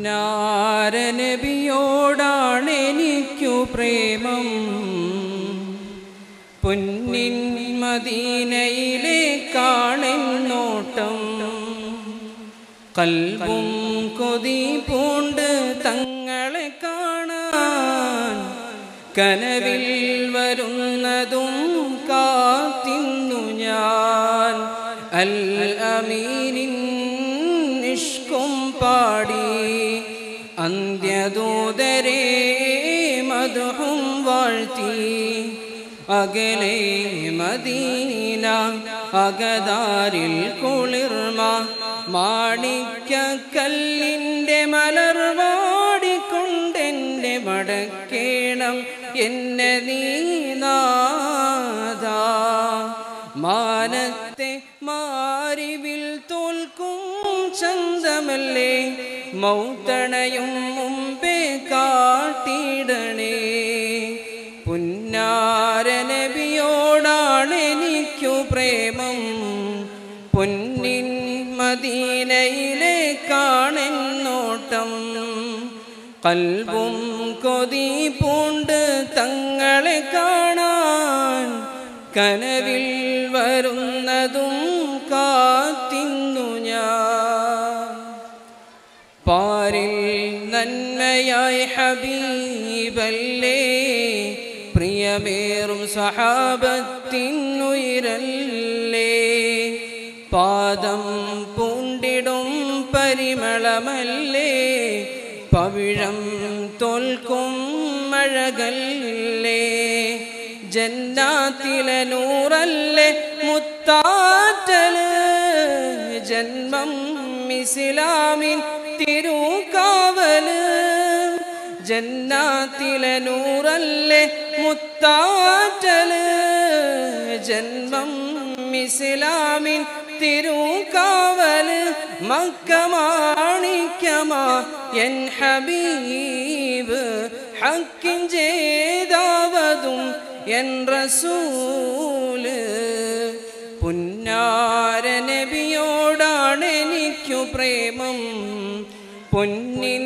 പുന്നാര നബിയോടാണെനിക്കു പ്രേമം പൊന്നിൻ മദീനയിലേക്കാണെന്നോട്ടം കൽബും കൊതി പൂണ്ട് തങ്ങളെ കാണാൻ കനവിൽ വരുന്നതും കാത്തിന്നു ഞാൻ അൽ അമീനിൻ ഇഷ്കും പാടി അന്ത്യദൂതരെ മദ്ഹും വാഴ്ത്തി അകലെ മദീന അകതാരിൽ കുളിർമ മാണിക്യക്കല്ലിൻ്റെ മലർവാടിക്കൊണ്ടെന്നെ മടക്കേണം എന്നെ നീനാഥാ മാനത്തെ മാരിവിൽ തോൽക്കും ചന്തമല്ലേ മൗത്തണയും മുമ്പേ കാട്ടിടണേ പുന്നാര നബിയോടാണെനിക്കു പ്രേമം പൊന്നിൻ മദീനയിലേക്കാണെന്നോട്ടം കൽബും കൊതി പൂണ്ട് തങ്ങളെ കാണാൻ കനവിൽ വരുന്നതും കാത്തിന്നു ഞാൻ പാരിൽ നന്മയായി ഹബീബല്ലേ പ്രിയമേറും സഹാബത്തിനുയിരല്ലേ പാദം പൂണ്ടിടും പരിമളമല്ലേ പവിഴം തോൽക്കും മഴകല്ലേ ജന്നാത്തിലെ നൂറല്ലേ മുത്താറ്റല് ജന്മം ഇസ്ലാമിൻ തിരുകാവല് ജന്നാത്തിലെ നൂറല്ലേ മുത്താറ്റല് ജന്മം ഇസ്ലാമിൻ തിരുകാവല് മക്ക മാണിക്യമാ എൻ ഹബീബ് ഹക്കിൻ ജേദാവതും എൻ റസൂല് പുന്നാര നബിയോടാണെനിക്കു പ്രേമം പൊന്നിൻ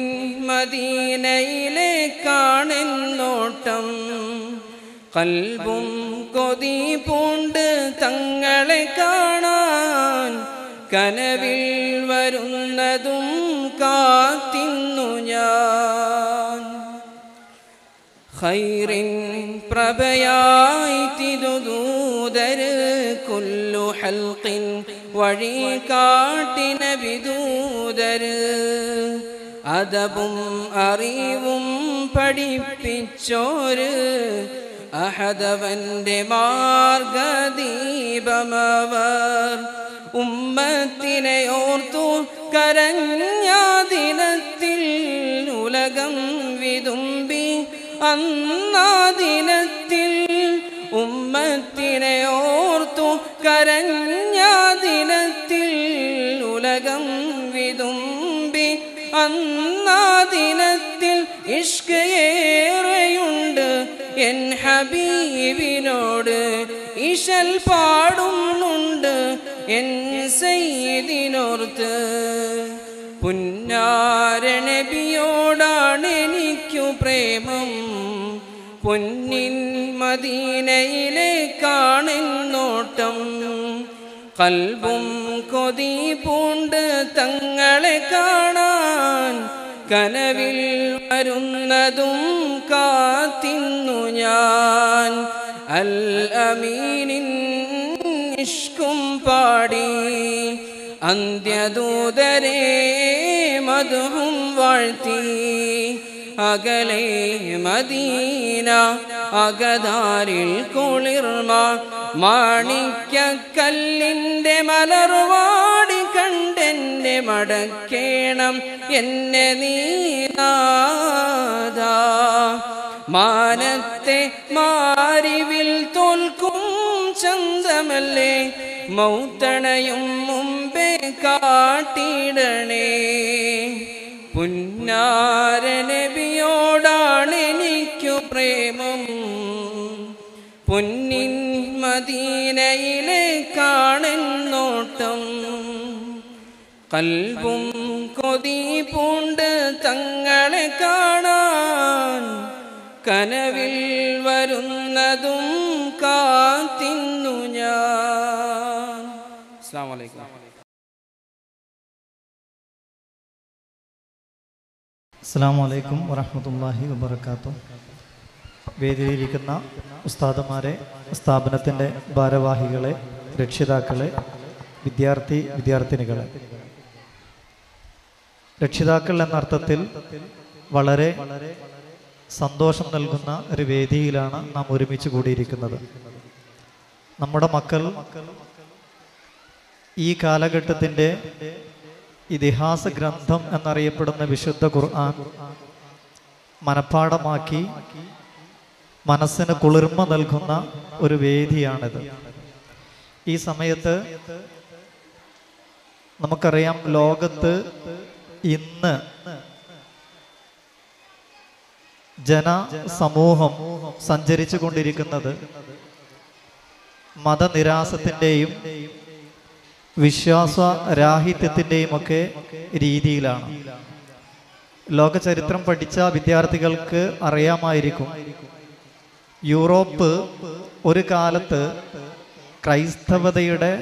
മദീനയിലേക്കാണെന്നോട്ടം കൽബും കൊതി പൂണ്ട് തങ്ങളെ കാണാൻ കനവിൽ വരുന്നതും കാത്തിന്നു ഞാൻ ഖൈറിൻ പ്രഭയായി തിരുദൂതര് കുല്ലു ഹൽഖിൻ വഴി കാട്ടിന വിദൂതര് അദബും അറിവും പഠിപ്പിച്ചോര് അഹദവന്റെ മാർഗദീപമവർ ഉമ്മത്തിനെ ഓർത്തു കരഞ്ഞ ദിനത്തിൽ ഉലകം വിതുമ്പി അന്നാ ദിനത്തിൽ ഉമ്മത്തിനെ ഓർത്തു കരഞ്ഞ ദിനത്തിൽ ഉലകം വിതുമ്പി അന്നാ ദിനത്തിൽ ഇഷ്ക് ഏറെയുണ്ട് എൻ ഹബീബിനോട് ഇശൽ പാടുന്നുണ്ട് എൻ സയ്യിദിനോർത്ത് പുന്നാര നബിയോടാണെനിക്കു പ്രേമം പൊന്നിൻ മദീനയിലേക്കാണെന്നോട്ടം കൽബും കൊതി പൂണ്ട് തങ്ങളെ കാണാൻ കനവിൽ വരുന്നതും കാത്തിന്നു ഞാൻ അൽ അമീനിൻ ഇഷ്കും പാടി അന്ത്യദൂതരെ മദ്ഹും വാഴ്ത്തി അകലെ മദീന അകതാരിൽ കുളിർമ മാണിക്യക്കല്ലിൻ്റെ മലർവാടി കണ്ടെന്നെ മടക്കേണം എന്നെ നീനാഥാ മാനത്തെ മാരിവിൽ തോൽക്കും ചന്തമല്ലേ മൗത്തണയും മുമ്പേ കാട്ടിടണേ പുന്നാര നബിയോടാണെനിക്കു പ്രേമം പൊന്നിൻ മദീനയിലേക്കാണെന്നോട്ടം കൽബും കൊതി പൂണ്ട് തങ്ങളെ കാണാൻ കനവിൽ വരുന്നതും കാത്തിന്നു ഞാൻ. അസ്സലാമു അലൈക്കും. അസ്സലാമു അലൈക്കും വറഹ്മത്തുള്ളാഹി വബറകാതുഹു. വേദിയിലിരിക്കുന്ന ഉസ്താദുമാരെ, സ്ഥാപനത്തിൻ്റെ ഭാരവാഹികളെ, രക്ഷിതാക്കളെ, വിദ്യാർത്ഥിനികളെ, രക്ഷിതാക്കൾ എന്ന അർത്ഥത്തിൽ വളരെ സന്തോഷം നൽകുന്ന ഒരു വേദിയിലാണ് നാം ഒരുമിച്ച് കൂടിയിരിക്കുന്നത്. നമ്മുടെ മക്കൾ ഈ കാലഘട്ടത്തിൻ്റെ ഇതിഹാസ ഗ്രന്ഥം എന്നറിയപ്പെടുന്ന വിശുദ്ധ ഖുർആൻ മനഃപ്പാഠമാക്കി മനസ്സിന് കുളിർമ നൽകുന്ന ഒരു വേദിയാണിത്. ഈ സമയത്ത് നമുക്കറിയാം, ലോകത്ത് ഇന്ന് ജനസമൂഹം സഞ്ചരിച്ചു കൊണ്ടിരിക്കുന്നത് മതനിരാസത്തിൻ്റെയും വിശ്വാസരാഹിത്യത്തിൻ്റെയും ഒക്കെ രീതിയിലാണ്. ലോക ചരിത്രം പഠിച്ച വിദ്യാർത്ഥികൾക്ക് അറിയാമായിരിക്കും, യൂറോപ്പ് ഒരു കാലത്ത് ക്രൈസ്തവതയുടെ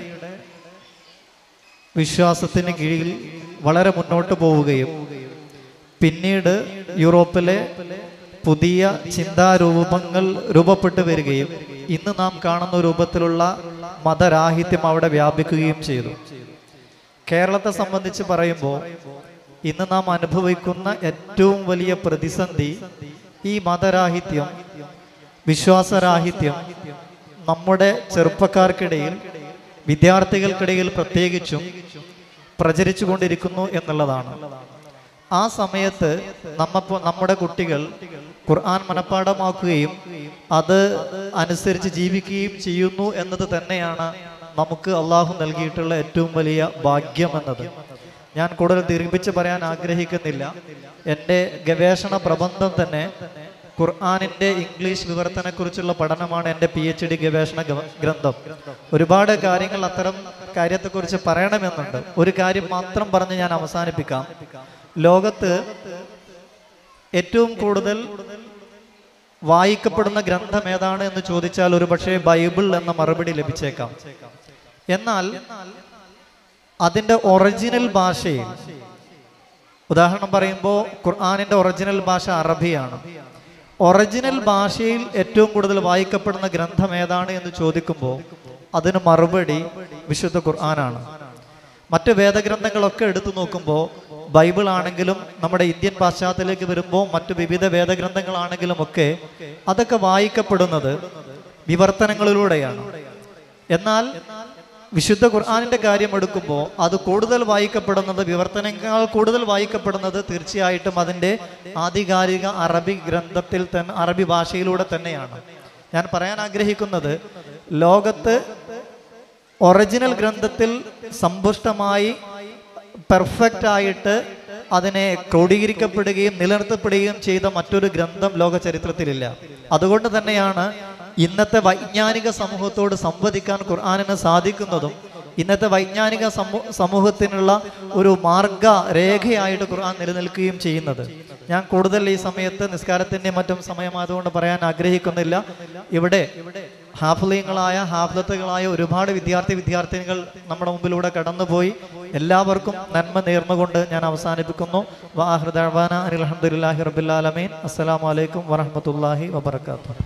വിശ്വാസത്തിന് കീഴിൽ വളരെ മുന്നോട്ട് പോവുകയും പിന്നീട് യൂറോപ്പിലെ പുതിയ ചിന്താരൂപങ്ങൾ രൂപപ്പെട്ടു വരികയും ഇന്ന് നാം കാണുന്ന രൂപത്തിലുള്ള മതരാഹിത്യം അവിടെ വ്യാപിക്കുകയും ചെയ്തു. കേരളത്തെ സംബന്ധിച്ച് പറയുമ്പോൾ ഇന്ന് നാം അനുഭവിക്കുന്ന ഏറ്റവും വലിയ പ്രതിസന്ധി ഈ മതരാഹിത്യം, വിശ്വാസരാഹിത്യം നമ്മുടെ ചെറുപ്പക്കാർക്കിടയിൽ, വിദ്യാർത്ഥികൾക്കിടയിൽ പ്രത്യേകിച്ചും പ്രചരിച്ചു കൊണ്ടിരിക്കുന്നു എന്നുള്ളതാണ്. ആ സമയത്ത് നമ്മുടെ കുട്ടികൾ ഖുർആൻ മനഃപ്പാഠമാക്കുകയും അത് അനുസരിച്ച് ജീവിക്കുകയും ചെയ്യുന്നു എന്നത് തന്നെയാണ് നമുക്ക് അള്ളാഹു നൽകിയിട്ടുള്ള ഏറ്റവും വലിയ ഭാഗ്യം എന്നത്. ഞാൻ കൂടുതൽ ദീർഘിപ്പിച്ച് പറയാൻ ആഗ്രഹിക്കുന്നില്ല. എൻ്റെ ഗവേഷണ പ്രബന്ധം തന്നെ ഖുർആനിൻ്റെ ഇംഗ്ലീഷ് വിവർത്തനക്കുറിച്ചുള്ള പഠനമാണ് എൻ്റെ PhD ഗവേഷണ ഗ്രന്ഥം. ഒരുപാട് കാര്യങ്ങൾ അത്തരം കാര്യത്തെക്കുറിച്ച് പറയണമെന്നുണ്ട്. ഒരു കാര്യം മാത്രം പറഞ്ഞ് ഞാൻ അവസാനിപ്പിക്കാം. ലോകത്ത് ഏറ്റവും കൂടുതൽ വായിക്കപ്പെടുന്ന ഗ്രന്ഥം ഏതാണ് എന്ന് ചോദിച്ചാൽ ഒരുപക്ഷെ ബൈബിൾ എന്ന മറുപടി ലഭിച്ചേക്കാം. എന്നാൽ അതിൻ്റെ ഒറിജിനൽ ഭാഷയിൽ, ഉദാഹരണം പറയുമ്പോൾ ഖുർആനിൻ്റെ ഒറിജിനൽ ഭാഷ അറബിയാണ്. ഒറിജിനൽ ഭാഷയിൽ ഏറ്റവും കൂടുതൽ വായിക്കപ്പെടുന്ന ഗ്രന്ഥം ഏതാണ് എന്ന് ചോദിക്കുമ്പോൾ അതിന് മറുപടി വിശുദ്ധ ഖുർആനാണ്. മറ്റ് വേദഗ്രന്ഥങ്ങളൊക്കെ എടുത്തു നോക്കുമ്പോൾ ബൈബിൾ ആണെങ്കിലും നമ്മുടെ ഇന്ത്യൻ പാശ്ചാത്യത്തിലേക്ക് വരുമ്പോൾ മറ്റു വിവിധ വേദഗ്രന്ഥങ്ങളാണെങ്കിലും ഒക്കെ അതൊക്കെ വായിക്കപ്പെടുന്നത് വിവർത്തനങ്ങളിലൂടെയാണ്. എന്നാൽ വിശുദ്ധ ഖുർആനിന്റെ കാര്യം എടുക്കുമ്പോൾ അത് കൂടുതൽ വായിക്കപ്പെടുന്നത്, വിവർത്തനങ്ങൾ കൂടുതൽ വായിക്കപ്പെടുന്നത് തീർച്ചയായിട്ടും അതിൻ്റെ ആധികാരിക അറബി ഗ്രന്ഥത്തിൽ തന്നെ, അറബി ഭാഷയിലൂടെ തന്നെയാണ്. ഞാൻ പറയാൻ ആഗ്രഹിക്കുന്നത്, ലോകത്ത് ഒറിജിനൽ ഗ്രന്ഥത്തിൽ സമ്പുഷ്ടമായി പെർഫെക്റ്റ് ആയിട്ട് അതിനെ ക്രോഡീകരിക്കപ്പെടുകയും നിലനിർത്തപ്പെടുകയും ചെയ്ത മറ്റൊരു ഗ്രന്ഥം ലോക ചരിത്രത്തിലില്ല. അതുകൊണ്ട് തന്നെയാണ് ഇന്നത്തെ വൈജ്ഞാനിക സമൂഹത്തോട് സംവദിക്കാൻ ഖുർആനിന് സാധിക്കുന്നതും ഇന്നത്തെ വൈജ്ഞാനിക സമൂഹത്തിനുള്ള ഒരു മാർഗരേഖയായിട്ട് ഖുർആൻ നിലനിൽക്കുകയും ചെയ്യുന്നത്. ഞാൻ കൂടുതൽ ഈ സമയത്ത് നിസ്കാരത്തിൻ്റെ മറ്റും സമയമായതുകൊണ്ട് പറയാൻ ആഗ്രഹിക്കുന്നില്ല. ഇവിടെ ഹാഫിളത്തുകളായ ഒരുപാട് വിദ്യാർത്ഥിനികൾ നമ്മുടെ മുമ്പിലൂടെ കടന്നുപോയി. എല്ലാവർക്കും നന്മ നേർന്നുകൊണ്ട് ഞാൻ അവസാനിപ്പിക്കുന്നു. വആഖിറു ദഅ്വാനാ അനിൽ ഹംദുലില്ലാഹി റബ്ബിൽ ആലമീൻ. അസ്സലാമു അലൈക്കും വറഹ്മത്തുള്ളാഹി വബറകാതുഹു.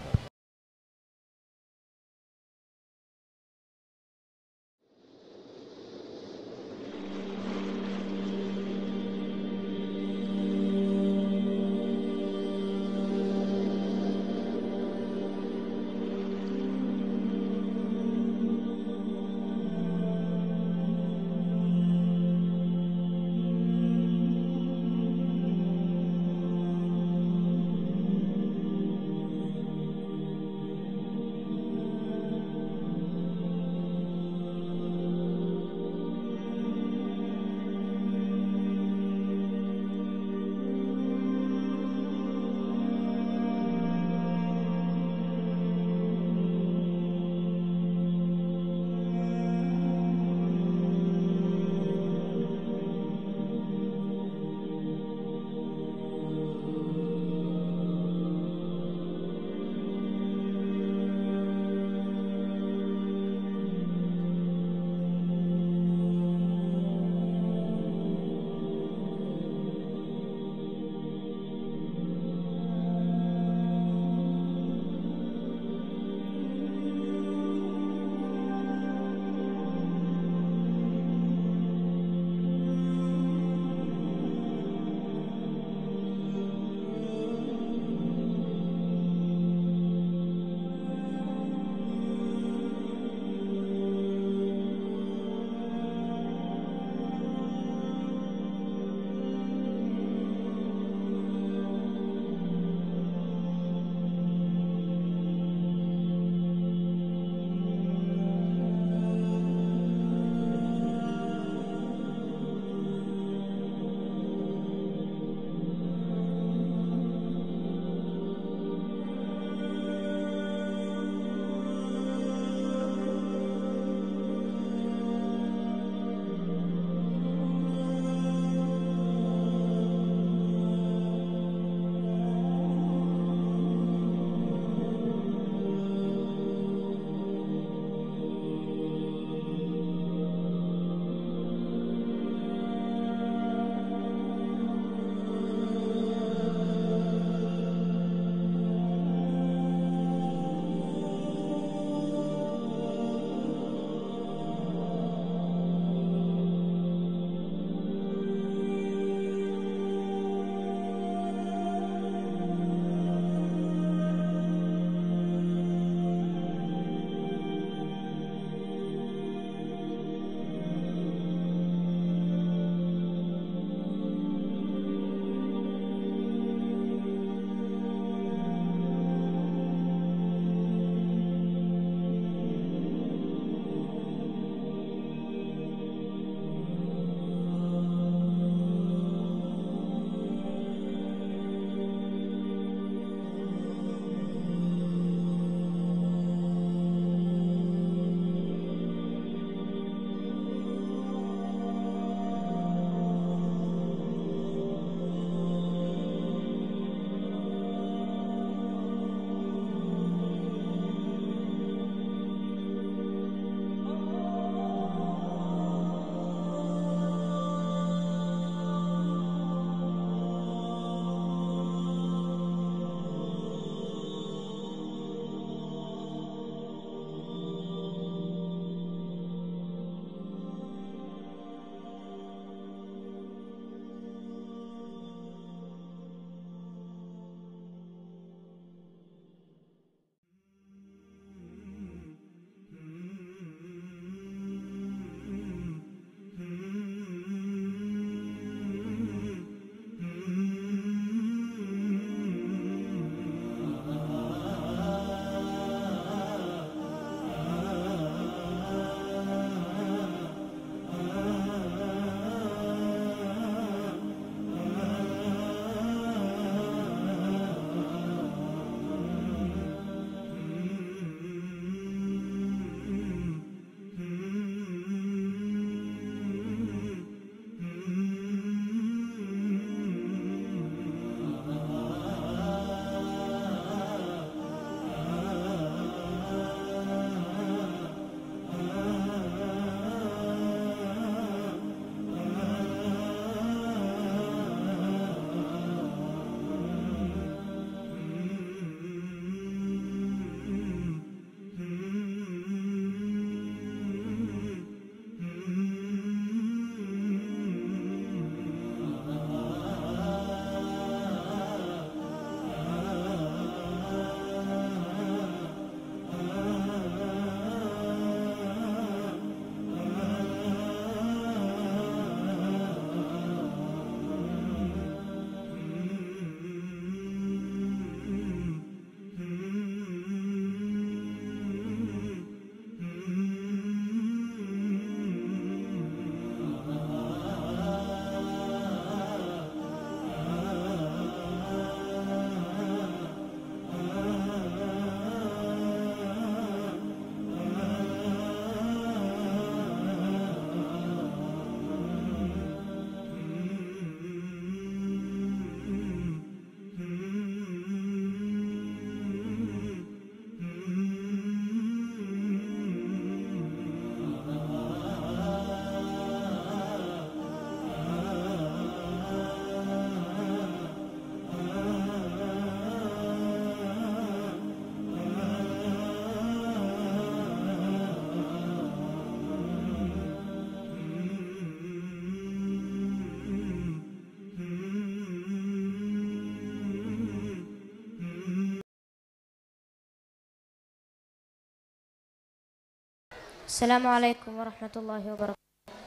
السلام عليكم ورحمة الله وبركاته.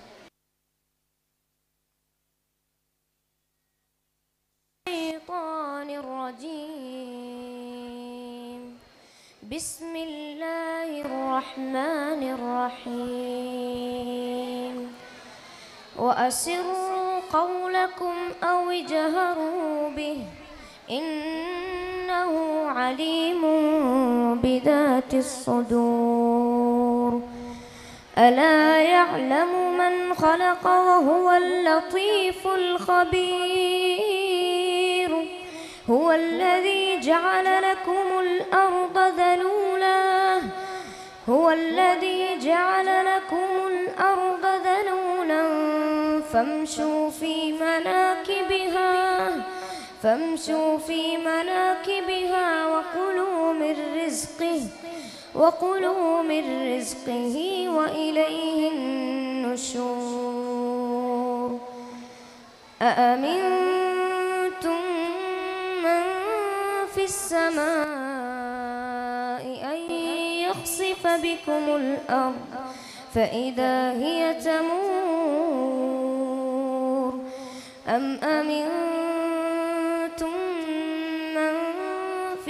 الشيطان الرجيم. بسم الله الرحمن الرحيم. وأسروا قولكم أو اجهروا به إنه عليم بذات الصدور. ألا يعلم من خلق وهو اللطيف الخبير. هو الذي جعل لكم الأرض ذلولا فامشوا في مناكبها وكلوا من رزقه وإليه النشور. أأمنتم من في السماء أن يخسف بكم الأرض فإذا هي تمور. أم أمنتم من في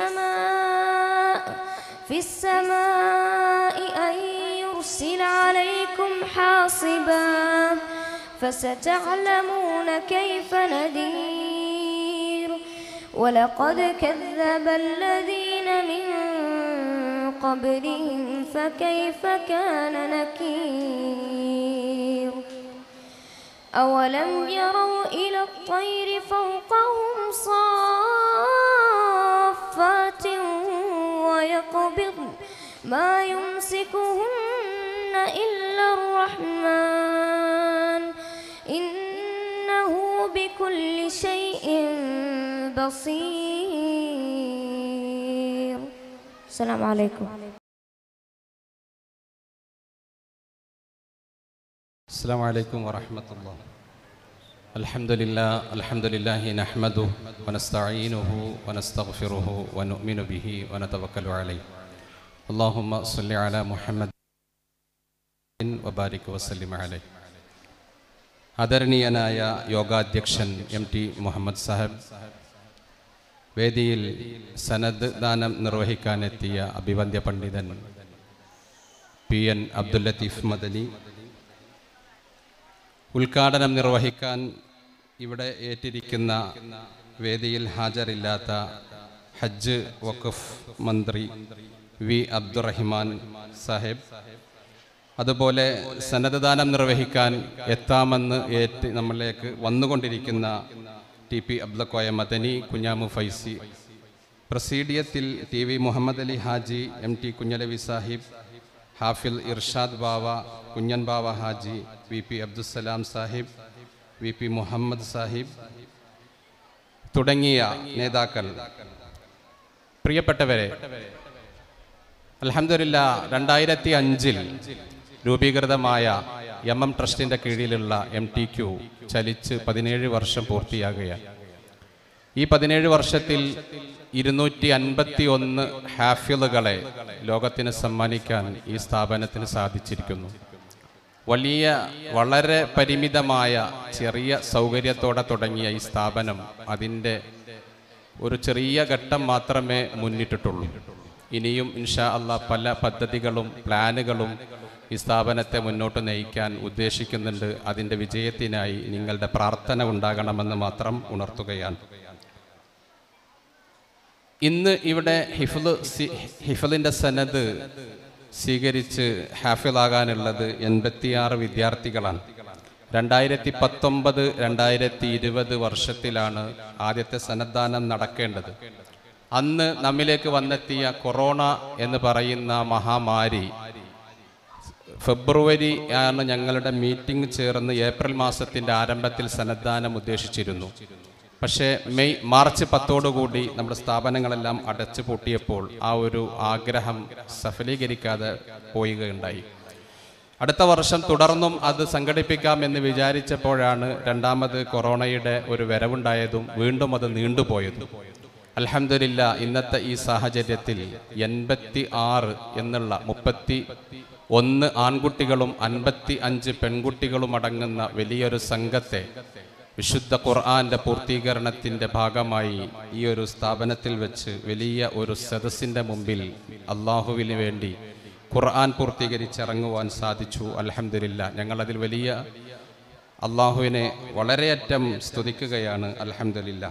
السماء أن يرسل عليكم حاصبا فستعلمون كيف نذير. ولقد كذب الذين من قبلهم فكيف كان نكير. أولم يروا إلى الطير فوقهم صافات ويقبضن ما يمسكهن إلا الرحمن إنه بكل شيء بصير. السلام عليكم. السلام عليكم ورحمة الله. الحمد لله نحمده ونستعينه ونستغفره ونؤمن به ونتوكل عليه. اللهم صل على محمد وبارك وسلم عليه. ആദരണീയനായ യോഗാധ്യക്ഷൻ MT മുഹമ്മദ് സാഹിബ്, വേദിയിൽ സനദ് ദാനം നിർവഹിക്കാനെത്തിയ അഭിവന്ദ്യ പണ്ഡിതൻ PN അബ്ദുൽ ലത്തീഫ് മദനി, ഉദ്ഘാടനം നിർവഹിക്കാൻ ഇവിടെ ഏറ്റിരിക്കുന്ന വേദിയിൽ ഹാജരില്ലാത്ത ഹജ്ജ് വഖഫ് മന്ത്രി V അബ്ദുറഹിമാൻ സാഹിബ്, അതുപോലെ സന്നദ്ധദാനം നിർവഹിക്കാൻ എത്താമെന്ന് നമ്മളിലേക്ക് വന്നുകൊണ്ടിരിക്കുന്ന TP Abdul Madani, Kunhamu Faizy, പ്രസീഡിയത്തിൽ TV Muhammad Ali Haji, MT Kunhalavi Sahib, ഹാഫിൽ ഇർഷാദ് ബാവ, കുഞ്ഞൻ ബാവ ഹാജി, VP അബ്ദുസ്സലാം സാഹിബ്, VP മുഹമ്മദ് സാഹിബ് തുടങ്ങിയ നേതാക്കൾ, പ്രിയപ്പെട്ടവരെ, അൽഹംദുലില്ലാഹ് 2005 രൂപീകൃതമായ MM ട്രസ്റ്റിൻ്റെ കീഴിലുള്ള MTQ ചലിച്ച് 17 വർഷം പൂർത്തിയാകുകയാണ്. ഈ 17 വർഷത്തിൽ 251 ഹാഫിളുകളെ ലോകത്തിന് സമ്മാനിക്കാൻ ഈ സ്ഥാപനത്തിന് സാധിച്ചിരിക്കുന്നു. വളരെ പരിമിതമായ ചെറിയ സൗകര്യത്തോടെ തുടങ്ങിയ ഈ സ്ഥാപനം അതിൻ്റെ ഒരു ചെറിയ ഘട്ടം മാത്രമേ മുന്നിട്ടിട്ടുള്ളൂ. ഇനിയും ഇൻഷാ അല്ലാഹ് പല പദ്ധതികളും പ്ലാനുകളും ഈ സ്ഥാപനത്തെ മുന്നോട്ട് നയിക്കാൻ ഉദ്ദേശിക്കുന്നുണ്ട്. അതിൻ്റെ വിജയത്തിനായി നിങ്ങളുടെ പ്രാർത്ഥന ഉണ്ടാകണമെന്ന് മാത്രം ഉണർത്തുകയാണ്. ഇന്ന് ഇവിടെ ഹിഫ്ളിൻ്റെ സനദ് സ്വീകരിച്ച് ഹാഫിളാകാനുള്ളത് 86 വിദ്യാർത്ഥികളാണ്. 2019-2020 വർഷത്തിലാണ് ആദ്യത്തെ സന്നദ്ധാനം നടക്കേണ്ടത്. അന്ന് നമ്മിലേക്ക് വന്നെത്തിയ കൊറോണ എന്ന് പറയുന്ന മഹാമാരി ഫെബ്രുവരി ആണ് ഞങ്ങളുടെ മീറ്റിംഗ് ചേർന്ന് ഏപ്രിൽ മാസത്തിൻ്റെ ആരംഭത്തിൽ സന്നദ്ധാനം ഉദ്ദേശിച്ചിരുന്നു. പക്ഷേ മാർച്ച് 10 നമ്മുടെ സ്ഥാപനങ്ങളെല്ലാം അടച്ചു പൂട്ടിയപ്പോൾ ആ ഒരു ആഗ്രഹം സഫലീകരിക്കാതെ പോവുകയുണ്ടായി. അടുത്ത വർഷം തുടർന്നും അത് സംഘടിപ്പിക്കാമെന്ന് വിചാരിച്ചപ്പോഴാണ് രണ്ടാമത് കൊറോണയുടെ ഒരു വരവുണ്ടായതും വീണ്ടും അത് നീണ്ടുപോയതും. അൽഹംദുലില്ലാഹ് ഇന്നത്തെ ഈ സാഹചര്യത്തിൽ 86 എന്നുള്ള 1 ആൺകുട്ടികളും 55 പെൺകുട്ടികളും അടങ്ങുന്ന വലിയൊരു സംഘത്തെ വിശുദ്ധ ഖുർആന്റെ പൂർത്തീകരണത്തിൻ്റെ ഭാഗമായി ഈ ഒരു സ്ഥാപനത്തിൽ വെച്ച് വലിയ ഒരു സദസ്സിൻ്റെ മുമ്പിൽ അള്ളാഹുവിന് വേണ്ടി ഖുർആൻ പൂർത്തീകരിച്ചിറങ്ങുവാൻ സാധിച്ചു. അൽഹംദുലില്ലാ. ഞങ്ങളതിൽ വലിയ അള്ളാഹുവിനെ വളരെയറ്റം സ്തുതിക്കുകയാണ്. അൽഹംദുലില്ലാ.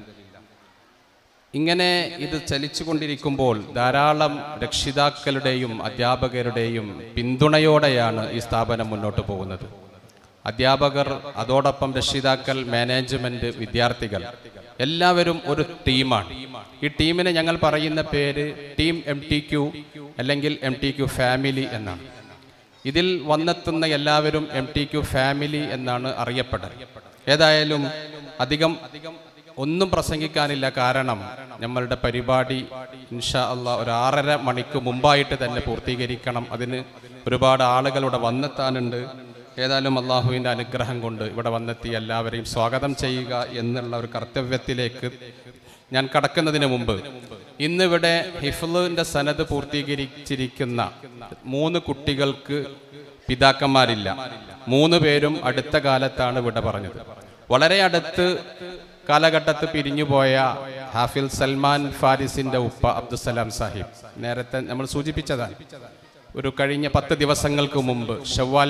ഇങ്ങനെ ഇത് ചലിച്ചു കൊണ്ടിരിക്കുമ്പോൾ ധാരാളം രക്ഷിതാക്കളുടെയും അധ്യാപകരുടെയും പിന്തുണയോടെയാണ് ഈ സ്ഥാപനം മുന്നോട്ട് പോകുന്നത്. അധ്യാപകർ, അതോടൊപ്പം രക്ഷിതാക്കൾ, മാനേജ്മെന്റ്, വിദ്യാർത്ഥികൾ എല്ലാവരും ഒരു ടീമാണ്. ഈ ടീമിനെ ഞങ്ങൾ പറയുന്ന പേര് ടീം MTQ അല്ലെങ്കിൽ MTQ ഫാമിലി എന്നാണ്. ഇതിൽ വന്നെത്തുന്ന എല്ലാവരും MTQ ഫാമിലി എന്നാണ് അറിയപ്പെടുന്നത്. ഏതായാലും അധികം ഒന്നും പ്രസംഗിക്കാനില്ല. കാരണം നമ്മളുടെ പരിപാടി ഇൻഷാ അള്ളാഹ് ഒരു 6:30 മണിക്ക് മുമ്പായിട്ട് തന്നെ പൂർത്തീകരിക്കണം. അതിന് ഒരുപാട് ആളുകൾ ഇവിടെ വന്നെത്താനുണ്ട്. ഏതായാലും അള്ളാഹുവിൻ്റെ അനുഗ്രഹം കൊണ്ട് ഇവിടെ വന്നെത്തി എല്ലാവരെയും സ്വാഗതം ചെയ്യുക എന്നുള്ള ഒരു കർത്തവ്യത്തിലേക്ക് ഞാൻ കടക്കുന്നതിന് മുമ്പ്, ഇന്നിവിടെ ഹിഫ്ളിൻ്റെ സനദ് പൂർത്തീകരിച്ചിരിക്കുന്ന 3 കുട്ടികൾക്ക് പിതാക്കന്മാരില്ല. 3 പേരും അടുത്ത കാലത്താണ് വിട പറഞ്ഞത്. വളരെ അടുത്ത് കാലഘട്ടത്ത് പിരിഞ്ഞുപോയ ഹാഫിൽ സൽമാൻ ഫാരിസിന്റെ ഉപ്പ അബ്ദുസലാം സാഹിബ്, നേരത്തെ നമ്മൾ സൂചിപ്പിച്ചതാണ്. ഒരു കഴിഞ്ഞ 10 ദിവസങ്ങൾക്ക് മുമ്പ് ഷവ്വാൽ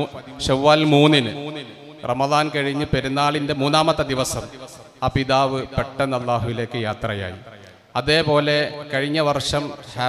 3-ന് റമദാൻ കഴിഞ്ഞ് പെരുന്നാളിന്റെ 3-ാമത്തെ ദിവസം ആ പിതാവ് പെട്ടെന്ന് അള്ളാഹുവിലേക്ക് യാത്രയായി. അതേപോലെ കഴിഞ്ഞ വർഷം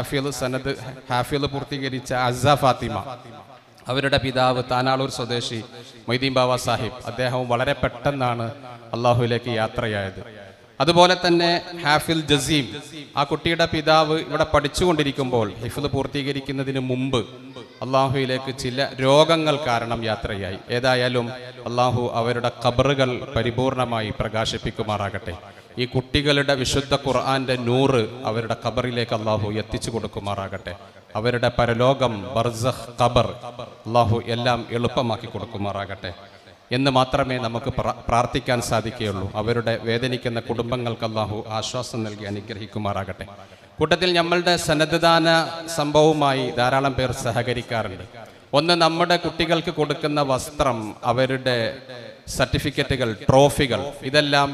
ഹാഫിൽ പൂർത്തീകരിച്ച അസ ഫാത്തിമ, അവരുടെ പിതാവ് താനാളൂർ സ്വദേശി മൊയ്തീൻ ബാവ സാഹിബ്, അദ്ദേഹവും വളരെ പെട്ടെന്നാണ് അള്ളാഹുവിലേക്ക് യാത്രയായത്. അതുപോലെ തന്നെ ഹാഫിൽ ജസീം, ആ കുട്ടിയുടെ പിതാവ് ഇവിടെ പഠിച്ചുകൊണ്ടിരിക്കുമ്പോൾ ഹിഫ്ള് പൂർത്തീകരിക്കുന്നതിന് മുമ്പ് അള്ളാഹുവിലേക്ക് ചില രോഗങ്ങൾ കാരണം യാത്രയായി. ഏതായാലും അള്ളാഹു അവരുടെ ഖബറുകൾ പരിപൂർണമായി പ്രകാശിപ്പിക്കുമാറാകട്ടെ. ഈ കുട്ടികളുടെ വിശുദ്ധ ഖുർആന്റെ നൂറ് അവരുടെ ഖബറിലേക്ക് അള്ളാഹു എത്തിച്ചു കൊടുക്കുമാറാകട്ടെ. അവരുടെ പരലോകം, ബർസഖ്, ഖബർ അള്ളാഹു എല്ലാം എളുപ്പമാക്കി കൊടുക്കുമാറാകട്ടെ എന്ന് മാത്രമേ നമുക്ക് പ്രാർത്ഥിക്കാൻ സാധിക്കുകയുള്ളൂ. അവരുടെ വേദനിക്കുന്ന കുടുംബങ്ങൾക്ക് അള്ളാഹു ആശ്വാസം നൽകി അനുഗ്രഹിക്കുമാറാകട്ടെ. കൂട്ടത്തിൽ നമ്മളുടെ സന്നദ്ധദാന സംഭവവുമായി ധാരാളം പേർ സഹകരിക്കാറുണ്ട്. ഒന്ന്, നമ്മുടെ കുട്ടികൾക്ക് കൊടുക്കുന്ന വസ്ത്രം, അവരുടെ സർട്ടിഫിക്കറ്റുകൾ, ട്രോഫികൾ, ഇതെല്ലാം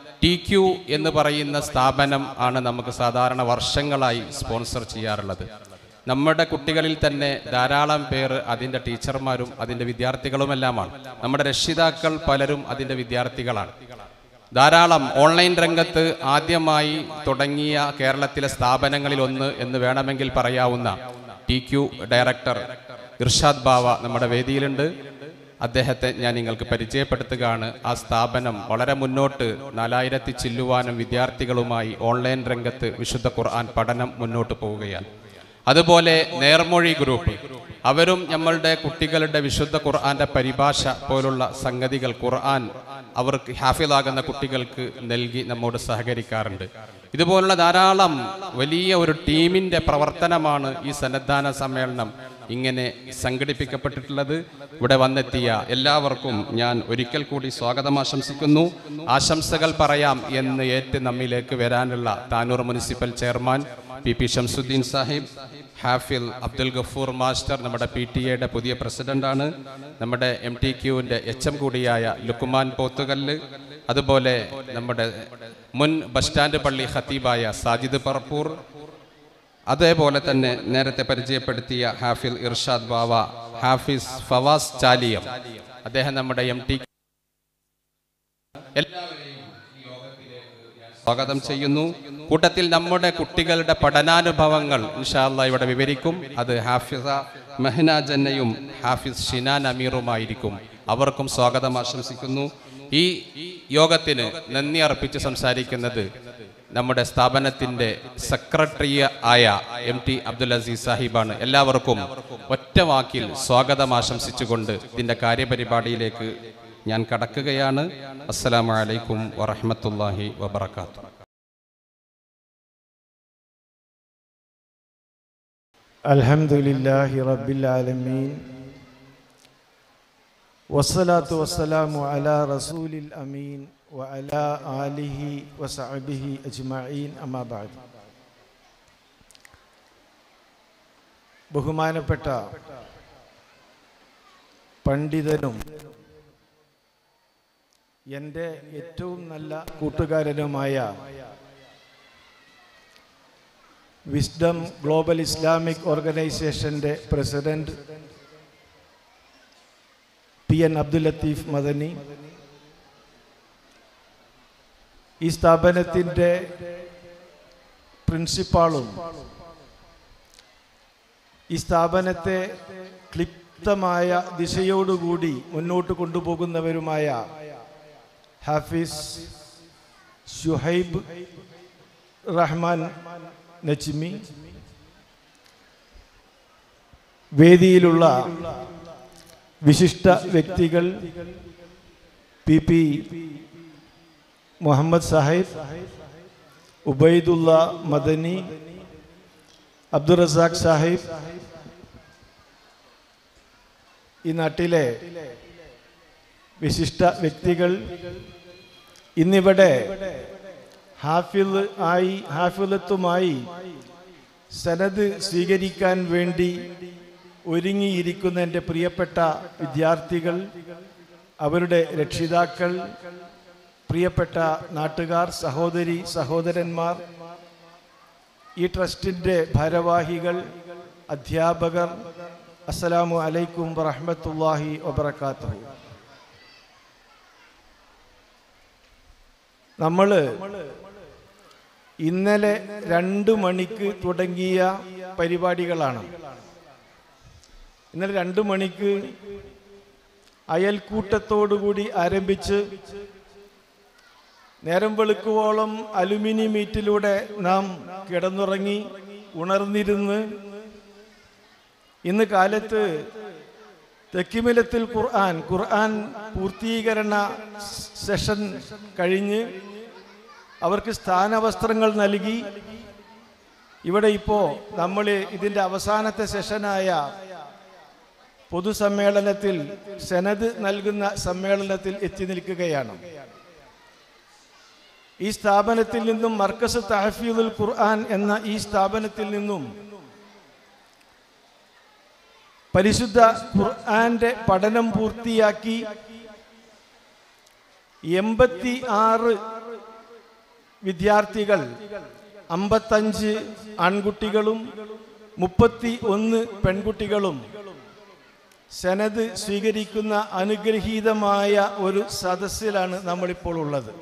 TQ എന്ന് പറയുന്ന സ്ഥാപനം ആണ് നമുക്ക് സാധാരണ വർഷങ്ങളായി സ്പോൺസർ ചെയ്യാറുള്ളത്. നമ്മുടെ കുട്ടികളിൽ തന്നെ ധാരാളം പേർ അതിൻ്റെ ടീച്ചർമാരും അതിൻ്റെ വിദ്യാർത്ഥികളുമെല്ലാമാണ്. നമ്മുടെ രക്ഷിതാക്കൾ പലരും അതിൻ്റെ വിദ്യാർത്ഥികളാണ്. ധാരാളം ഓൺലൈൻ രംഗത്ത് ആദ്യമായി തുടങ്ങിയ കേരളത്തിലെ സ്ഥാപനങ്ങളിൽ ഒന്ന് എന്ന് വേണമെങ്കിൽ പറയാവുന്ന TQ ഡയറക്ടർ ഇർഷാദ് ബാവ നമ്മുടെ വേദിയിലുണ്ട്. അദ്ദേഹത്തെ ഞാൻ നിങ്ങൾക്ക് പരിചയപ്പെടുത്തുകയാണ്. ആ സ്ഥാപനം വളരെ മുന്നോട്ട് 4000 ചില്ലുവാനും വിദ്യാർത്ഥികളുമായി ഓൺലൈൻ രംഗത്ത് വിശുദ്ധ ഖുർആൻ പഠനം മുന്നോട്ട് പോവുകയാണ്. അതുപോലെ നേർമൊഴി ഗ്രൂപ്പ്, അവരും നമ്മളുടെ കുട്ടികളുടെ വിശുദ്ധ ഖുർആന്റെ പരിഭാഷ പോലുള്ള സംഗതികൾ ഖുർആൻ അവർക്ക് ഹാഫിളാകുന്ന കുട്ടികൾക്ക് നൽകി നമ്മോട് സഹകരിക്കാറുണ്ട്. ഇതുപോലുള്ള ധാരാളം വലിയ ഒരു ടീമിന്റെ പ്രവർത്തനമാണ് ഈ സന്നദ്ധാന സമ്മേളനം ഇങ്ങനെ സംഘടിപ്പിക്കപ്പെട്ടിട്ടുള്ളത്. ഇവിടെ വന്നെത്തിയ എല്ലാവർക്കും ഞാൻ ഒരിക്കൽ കൂടി സ്വാഗതം ആശംസിക്കുന്നു. ആശംസകൾ പറയാം എന്ന് ഏറ്റ് നമ്മിലേക്ക് വരാനുള്ള Tanur municipal chairman PP Shamsuddin Sahib, ഹാഫിൽ അബ്ദുൽ ഗഫൂർ മാസ്റ്റർ നമ്മുടെ PTA പുതിയ പ്രസിഡന്റാണ്, നമ്മുടെ MTQവിൻ്റെ HM കൂടിയായ ലുക്കുമാൻ പോത്തുകല്ല്, അതുപോലെ നമ്മുടെ മുൻ ബസ് സ്റ്റാൻഡ് പള്ളി ഖത്തീബായ സാജിദ് പറപ്പൂർ, അതേപോലെ തന്നെ നേരത്തെ പരിചയപ്പെടുത്തിയ ഹാഫിൽ ഇർഷാദ് ബാവ, ഹാഫിസ് ഫവാസ് ചാലിയം, അദ്ദേഹം നമ്മുടെ MTQ എല്ലാവരെയും സ്വാഗതം ചെയ്യുന്നു. കൂട്ടത്തിൽ നമ്മുടെ കുട്ടികളുടെ പഠനാനുഭവങ്ങൾ ഇൻഷാ അല്ലാഹ് ഇവിടെ വിവരിക്കും. അത് ഹാഫിസ മെഹ്ന ജന്നയും ഹാഫിസ് ഷിനാൻ അമീറുമായിരിക്കും. അവർക്കും സ്വാഗതം ആശംസിക്കുന്നു. ഈ യോഗത്തിന് നന്ദി അർപ്പിച്ച് സംസാരിക്കുന്നത് നമ്മുടെ സ്ഥാപനത്തിന്റെ സെക്രട്ടറി ആയ MT അബ്ദുൽ അസീസ് സാഹിബാണ്. എല്ലാവർക്കും ഒറ്റ വാക്കിൽ സ്വാഗതം ആശംസിച്ചുകൊണ്ട് ഇതിന്റെ കാര്യപരിപാടിയിലേക്ക് ഞാൻ കടക്കുകയാണ്. അസ്സലാമു അലൈക്കും വറഹ്മത്തുള്ളാഹി വബറകാതുഹു. അൽഹംദുലില്ലാഹി റബ്ബിൽ ആലമീൻ വസ്സലാത്തു വസ്സലാമു അലാ റസൂലിൽ അമീൻ വഅലാ ആലിഹി വസഹ്ബിഹി അജ്മഈൻ അമ്മാ ബഅദ്. ബഹുമാനപ്പെട്ട പണ്ഡിതനും എൻ്റെ ഏറ്റവും നല്ല കൂട്ടുകാരനുമായ വിസ്ഡം ഗ്ലോബൽ ഇസ്ലാമിക് ഓർഗനൈസേഷൻ്റെ പ്രസിഡന്റ് PN അബ്ദുൽ ലത്തീഫ് മദനി, ഈ സ്ഥാപനത്തിൻ്റെ പ്രിൻസിപ്പാളും ഈ സ്ഥാപനത്തെ ക്ലിപ്തമായ ദിശയോടുകൂടി മുന്നോട്ട് കൊണ്ടുപോകുന്നവരുമായ ഹാഫിസ് ഷുഹൈബ് റഹ്മാൻ നജ്മി, വേദിയിലുള്ള വിശിഷ്ട വ്യക്തികൾ PP മുഹമ്മദ് സാഹിബ്, ഉബൈദുള്ള മദനി, അബ്ദുറസാഖ് സാഹിബ്, ഈ നാട്ടിലെ വിശിഷ്ട വ്യക്തികൾ, ഇന്നിവിടെ ഹാഫിളത്തുമായി സനദ് സ്വീകരിക്കാൻ വേണ്ടി ഒരുങ്ങിയിരിക്കുന്ന എൻ്റെ പ്രിയപ്പെട്ട വിദ്യാർത്ഥികൾ, അവരുടെ രക്ഷിതാക്കൾ, പ്രിയപ്പെട്ട നാട്ടുകാർ, സഹോദരി സഹോദരന്മാർ, ഈ ട്രസ്റ്റിൻ്റെ ഭാരവാഹികൾ, അധ്യാപകർ, അസ്സലാമു അലൈക്കും വറഹ്മത്തുള്ളാഹി വബറകാതുഹു. നമ്മൾ ഇന്നലെ 2 മണിക്ക് തുടങ്ങിയ പരിപാടികളാണ്. ഇന്നലെ 2 മണിക്ക് അയൽക്കൂട്ടത്തോടുകൂടി ആരംഭിച്ച് നേരം വെളുക്കുവോളം അലുമിനി മീറ്റിലൂടെ നാം കിടന്നുറങ്ങി ഉണർന്നിരുന്ന് ഇന്ന് കാലത്ത് തെക്കിമിലത്തിൽ ഖുർആൻ പൂർത്തീകരണ സെഷൻ കഴിഞ്ഞ് അവർക്ക് സ്ഥാനവസ്ത്രങ്ങൾ നൽകി. ഇവിടെ ഇപ്പോൾ നമ്മൾ ഇതിൻ്റെ അവസാനത്തെ സെഷനായ പൊതുസമ്മേളനത്തിൽ സനദ് നൽകുന്ന സമ്മേളനത്തിൽ എത്തി നിൽക്കുകയാണ്. ഈ സ്ഥാപനത്തിൽ നിന്നും മർക്കസ് തഹ്ഫീദുൽ ഖുർആൻ എന്ന ഈ സ്ഥാപനത്തിൽ നിന്നും പരിശുദ്ധ ഖുർആന്റെ പഠനം പൂർത്തിയാക്കി 86 വിദ്യാർത്ഥികൾ, 55 ആൺകുട്ടികളും 31 പെൺകുട്ടികളും സനദ് സ്വീകരിക്കുന്ന അനുഗ്രഹീതമായ ഒരു സദസ്സിലാണ് നമ്മളിപ്പോൾ ഉള്ളത്.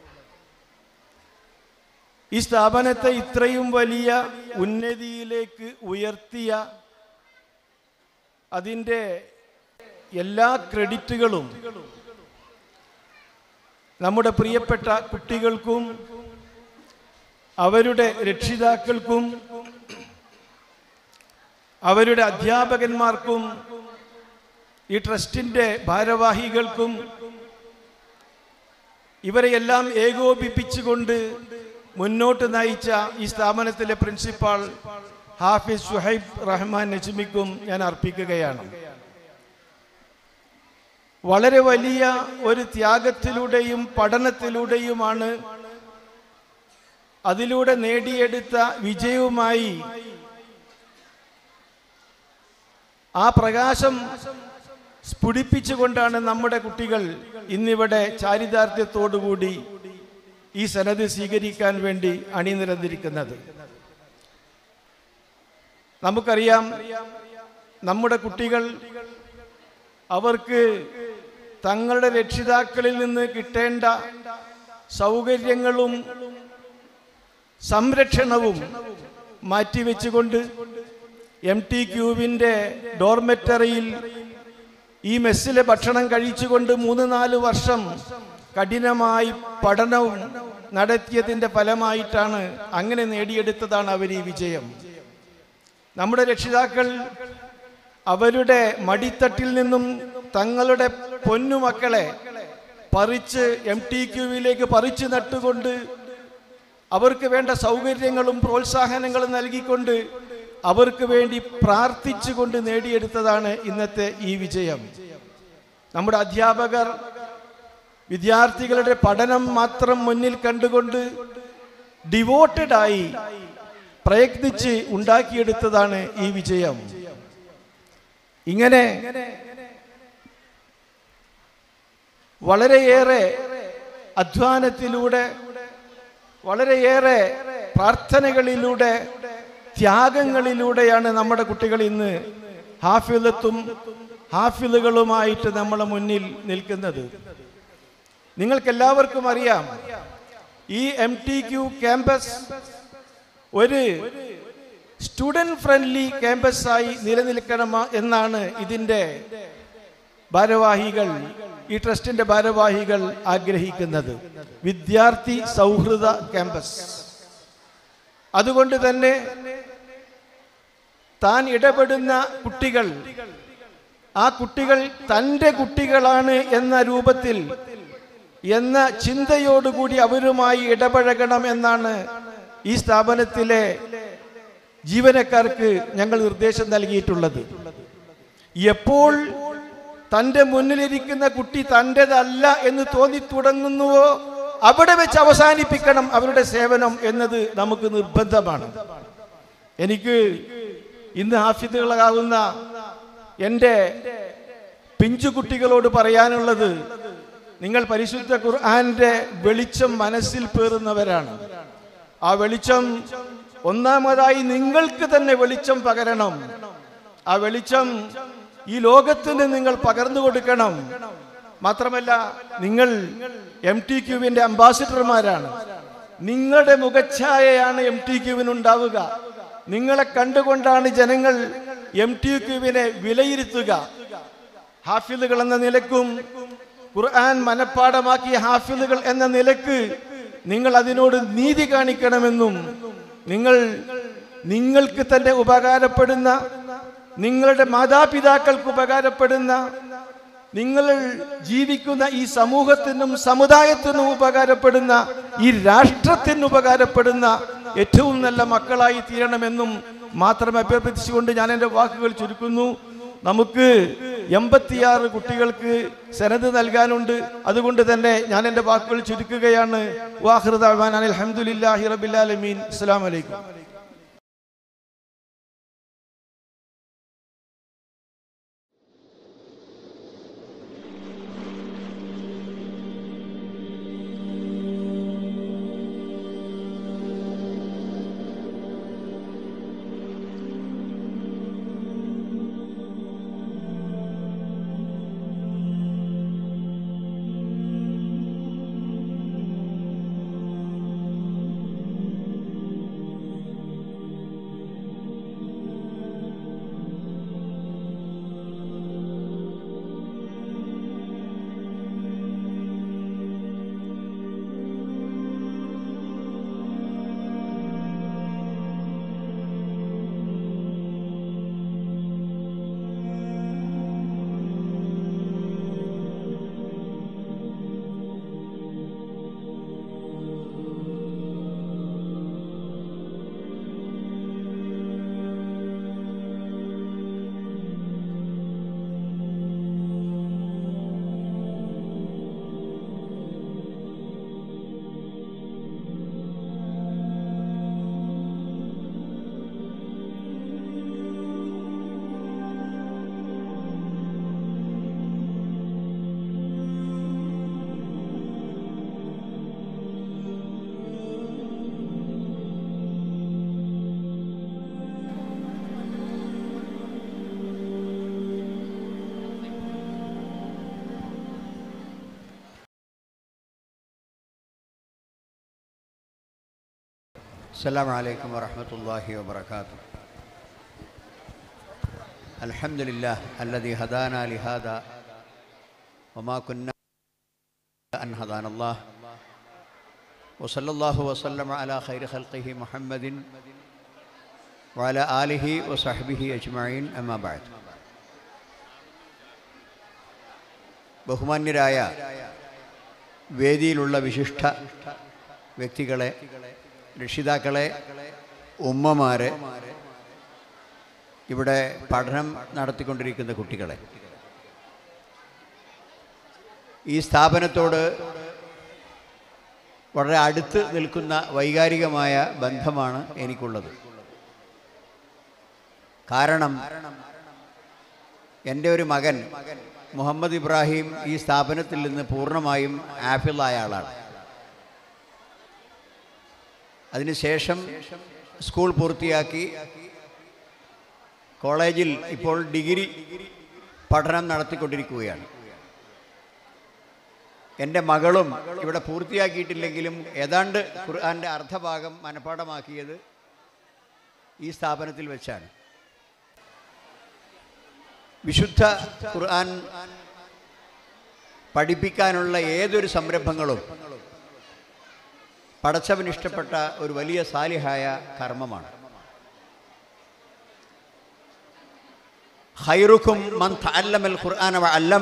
ഈ സ്ഥാപനത്തെ ഇത്രയും വലിയ ഉന്നതിയിലേക്ക് ഉയർത്തിയ അതിൻ്റെ എല്ലാ ക്രെഡിറ്റുകളും നമ്മുടെ പ്രിയപ്പെട്ട കുട്ടികൾക്കും അവരുടെ രക്ഷിതാക്കൾക്കും അവരുടെ അധ്യാപകന്മാർക്കും ഈ ട്രസ്റ്റിൻ്റെ ഭാരവാഹികൾക്കും ഇവരെയെല്ലാം ഏകോപിപ്പിച്ചുകൊണ്ട് മുന്നോട്ട് നയിച്ച ഈ സ്ഥാപനത്തിലെ പ്രിൻസിപ്പാൾ ഹാഫിസ് ഷുഹൈബ് റഹ്മാൻ നജ്മിക്കും ഞാൻ അർപ്പിക്കുകയാണ്. വളരെ വലിയ ഒരു ത്യാഗത്തിലൂടെയും പഠനത്തിലൂടെയുമാണ് അതിലൂടെ നേടിയെടുത്ത വിജയവുമായി ആ പ്രകാശം സ്ഫുടിപ്പിച്ചുകൊണ്ടാണ് നമ്മുടെ കുട്ടികൾ ഇന്നിവിടെ ചാരിതാർത്ഥ്യത്തോടുകൂടി ഈ സനദ് സ്വീകരിക്കാൻ വേണ്ടി അണിനിരന്നിരിക്കുന്നത്. നമുക്കറിയാം, നമ്മുടെ കുട്ടികൾ അവർക്ക് തങ്ങളുടെ രക്ഷിതാക്കളിൽ നിന്ന് കിട്ടേണ്ട സൗകര്യങ്ങളും സംരക്ഷണവും മാറ്റിവെച്ചുകൊണ്ട് MTQവിൻ്റെ ഡോർമെറ്ററിയിൽ ഈ മെസ്സിലെ ഭക്ഷണം കഴിച്ചുകൊണ്ട് 3-4 വർഷം കഠിനമായി പഠനവും നടത്തിയതിൻ്റെ ഫലമായിട്ടാണ്, അങ്ങനെ നേടിയെടുത്തതാണ് അവർ ഈ വിജയം. നമ്മുടെ രക്ഷിതാക്കൾ അവരുടെ മടിത്തട്ടിൽ നിന്നും തങ്ങളുടെ പൊന്നുമക്കളെ പറിച്ച് MTQവിലേക്ക് പറിച്ചു നട്ടുകൊണ്ട് അവർക്ക് വേണ്ട സൗകര്യങ്ങളും പ്രോത്സാഹനങ്ങളും നൽകിക്കൊണ്ട് അവർക്ക് വേണ്ടി പ്രാർത്ഥിച്ചുകൊണ്ട് നേടിയെടുത്തതാണ് ഇന്നത്തെ ഈ വിജയം. നമ്മുടെ അധ്യാപകർ വിദ്യാർത്ഥികളുടെ പഠനം മാത്രം മുന്നിൽ കണ്ടുകൊണ്ട് ഡിവോട്ടഡായി പ്രയത്നിച്ച് ഉണ്ടാക്കിയെടുത്തതാണ് ഈ വിജയം. ഇങ്ങനെ വളരെയേറെ അധ്വാനത്തിലൂടെ, വളരെയേറെ പ്രാർത്ഥനകളിലൂടെ, ത്യാഗങ്ങളിലൂടെയാണ് നമ്മുടെ കുട്ടികൾ ഇന്ന് ഹാഫിളുകളുമായിട്ട് നമ്മളെ മുന്നിൽ നിൽക്കുന്നത്. നിങ്ങൾക്കെല്ലാവർക്കും അറിയാം, ഈ MTQ ക്യാമ്പസ് ഒരു സ്റ്റുഡൻറ് ഫ്രണ്ട്ലി ക്യാമ്പസായി നിലനിൽക്കണം എന്നാണ് ഇതിൻ്റെ ഭാരവാഹികൾ, ഈ ട്രസ്റ്റിന്റെ ഭാരവാഹികൾ ആഗ്രഹിക്കുന്നത്. വിദ്യാർത്ഥി സൗഹൃദ ക്യാമ്പസ്. അതുകൊണ്ട് തന്നെ താൻ ഇടപെടുന്ന കുട്ടികൾ, ആ കുട്ടികൾ തൻ്റെ കുട്ടികളാണ് എന്ന രൂപത്തിൽ, എന്ന ചിന്തയോടുകൂടി അവരുമായി ഇടപഴകണം എന്നാണ് ഈ സ്ഥാപനത്തിലെ ജീവനക്കാർക്ക് ഞങ്ങൾ നിർദ്ദേശം നൽകിയിട്ടുള്ളത്. എപ്പോൾ തൻ്റെ മുന്നിലിരിക്കുന്ന കുട്ടി തൻ്റെതല്ല എന്ന് തോന്നി തുടങ്ങുന്നുവോ അവിടെ വെച്ച് അവസാനിപ്പിക്കണം അവരുടെ സേവനം എന്നത് നമുക്ക് നിർബന്ധമാണ്. എനിക്ക് ഇന്ന് ഹാഫിദുകളാകുന്ന എൻ്റെ പിഞ്ചുകുട്ടികളോട് പറയാനുള്ളത്, നിങ്ങൾ പരിശുദ്ധ ഖുർആന്റെ വെളിച്ചം മനസ്സിൽ പേറുന്നവരാണ്. ആ വെളിച്ചം ഒന്നാമതായി നിങ്ങൾക്ക് തന്നെ വെളിച്ചം പകരണം. ആ വെളിച്ചം ഈ ലോകത്തിന് നിങ്ങൾ പകർന്നു കൊടുക്കണം. മാത്രമല്ല, നിങ്ങൾ MTQവിന്റെ അംബാസിഡർമാരാണ്. നിങ്ങളുടെ മുഖഛായയാണ് MTQവിനുണ്ടാവുക. നിങ്ങളെ കണ്ടുകൊണ്ടാണ് ജനങ്ങൾ MTQവിനെ വിലയിരുത്തുക. ഹാഫിളുകൾ എന്ന നിലക്കും ഖുർആൻ മനഃപ്പാഠമാക്കിയ ഹാഫിളുകൾ എന്ന നിലക്ക് നിങ്ങൾ അതിനോട് നീതി കാണിക്കണമെന്നും, നിങ്ങൾക്ക് തന്നെ ഉപകാരപ്പെടുന്ന, നിങ്ങളുടെ മാതാപിതാക്കൾക്ക് ഉപകാരപ്പെടുന്ന, നിങ്ങൾ ജീവിക്കുന്ന ഈ സമൂഹത്തിനും സമുദായത്തിനും ഉപകാരപ്പെടുന്ന, ഈ രാഷ്ട്രത്തിന് ഉപകാരപ്പെടുന്ന ഏറ്റവും നല്ല മക്കളായി തീരണമെന്നും മാത്രം അഭ്യർത്ഥിച്ചുകൊണ്ട് ഞാൻ എൻ്റെ വാക്കുകൾ ചുരുക്കുന്നു. നമുക്ക് 86 കുട്ടികൾക്ക് സനദ് നൽകാനുണ്ട്. അതുകൊണ്ട് തന്നെ ഞാൻ എൻ്റെ വാക്കുകൾ ചുരുക്കുകയാണ്. വാഖിറു ദഅ്വാനാ അൽഹംദുലില്ലാഹി റബ്ബിൽ ആലമീൻ. അസ്സലാമു അലൈക്കും. السلام عليكم ورحمة الله وبركاته. الحمد لله الذي هدانا لهذا وما كنا أن هدانا الله وصلى الله وسلم على خير خلقه محمد وعلى آله وصحبه أجمعين. أما بعد. ബഹുമാന്യരായ വേദിയിലുള്ള വിശിഷ്ട വ്യക്തികളെ, രക്ഷിതാക്കളെ, ഉമ്മമാരെ, ഇവിടെ പഠനം നടത്തിക്കൊണ്ടിരിക്കുന്ന കുട്ടികളെ, ഈ സ്ഥാപനത്തോട് വളരെ അടുത്ത് നിൽക്കുന്ന വൈകാരികമായ ബന്ധമാണ് എനിക്കുള്ളത്. കാരണം എൻ്റെ ഒരു മകൻ മുഹമ്മദ് ഇബ്രാഹിം ഈ സ്ഥാപനത്തിൽ നിന്ന് പൂർണ്ണമായും ആഫിളായ ആളാണ്. അതിനുശേഷം സ്കൂൾ പൂർത്തിയാക്കി കോളേജിൽ ഇപ്പോൾ ഡിഗ്രി പഠനം നടത്തിക്കൊണ്ടിരിക്കുകയാണ്. എൻ്റെ മകളും ഇവിടെ പൂർത്തിയാക്കിയിട്ടില്ലെങ്കിലും ഏതാണ്ട് ഖുർആൻ്റെ അർദ്ധഭാഗം മനഃപ്പാഠമാക്കിയത് ഈ സ്ഥാപനത്തിൽ വെച്ചാണ്. വിശുദ്ധ ഖുർആൻ പഠിപ്പിക്കാനുള്ള ഏതൊരു സംരംഭങ്ങളും പടച്ചവന് ഇഷ്ടപ്പെട്ട ഒരു വലിയ സാലിഹായ കർമ്മമാണ്. ഖൈറുക്കും മൻ തഅല്ലമൽ ഖുർആന വഅല്ലമ,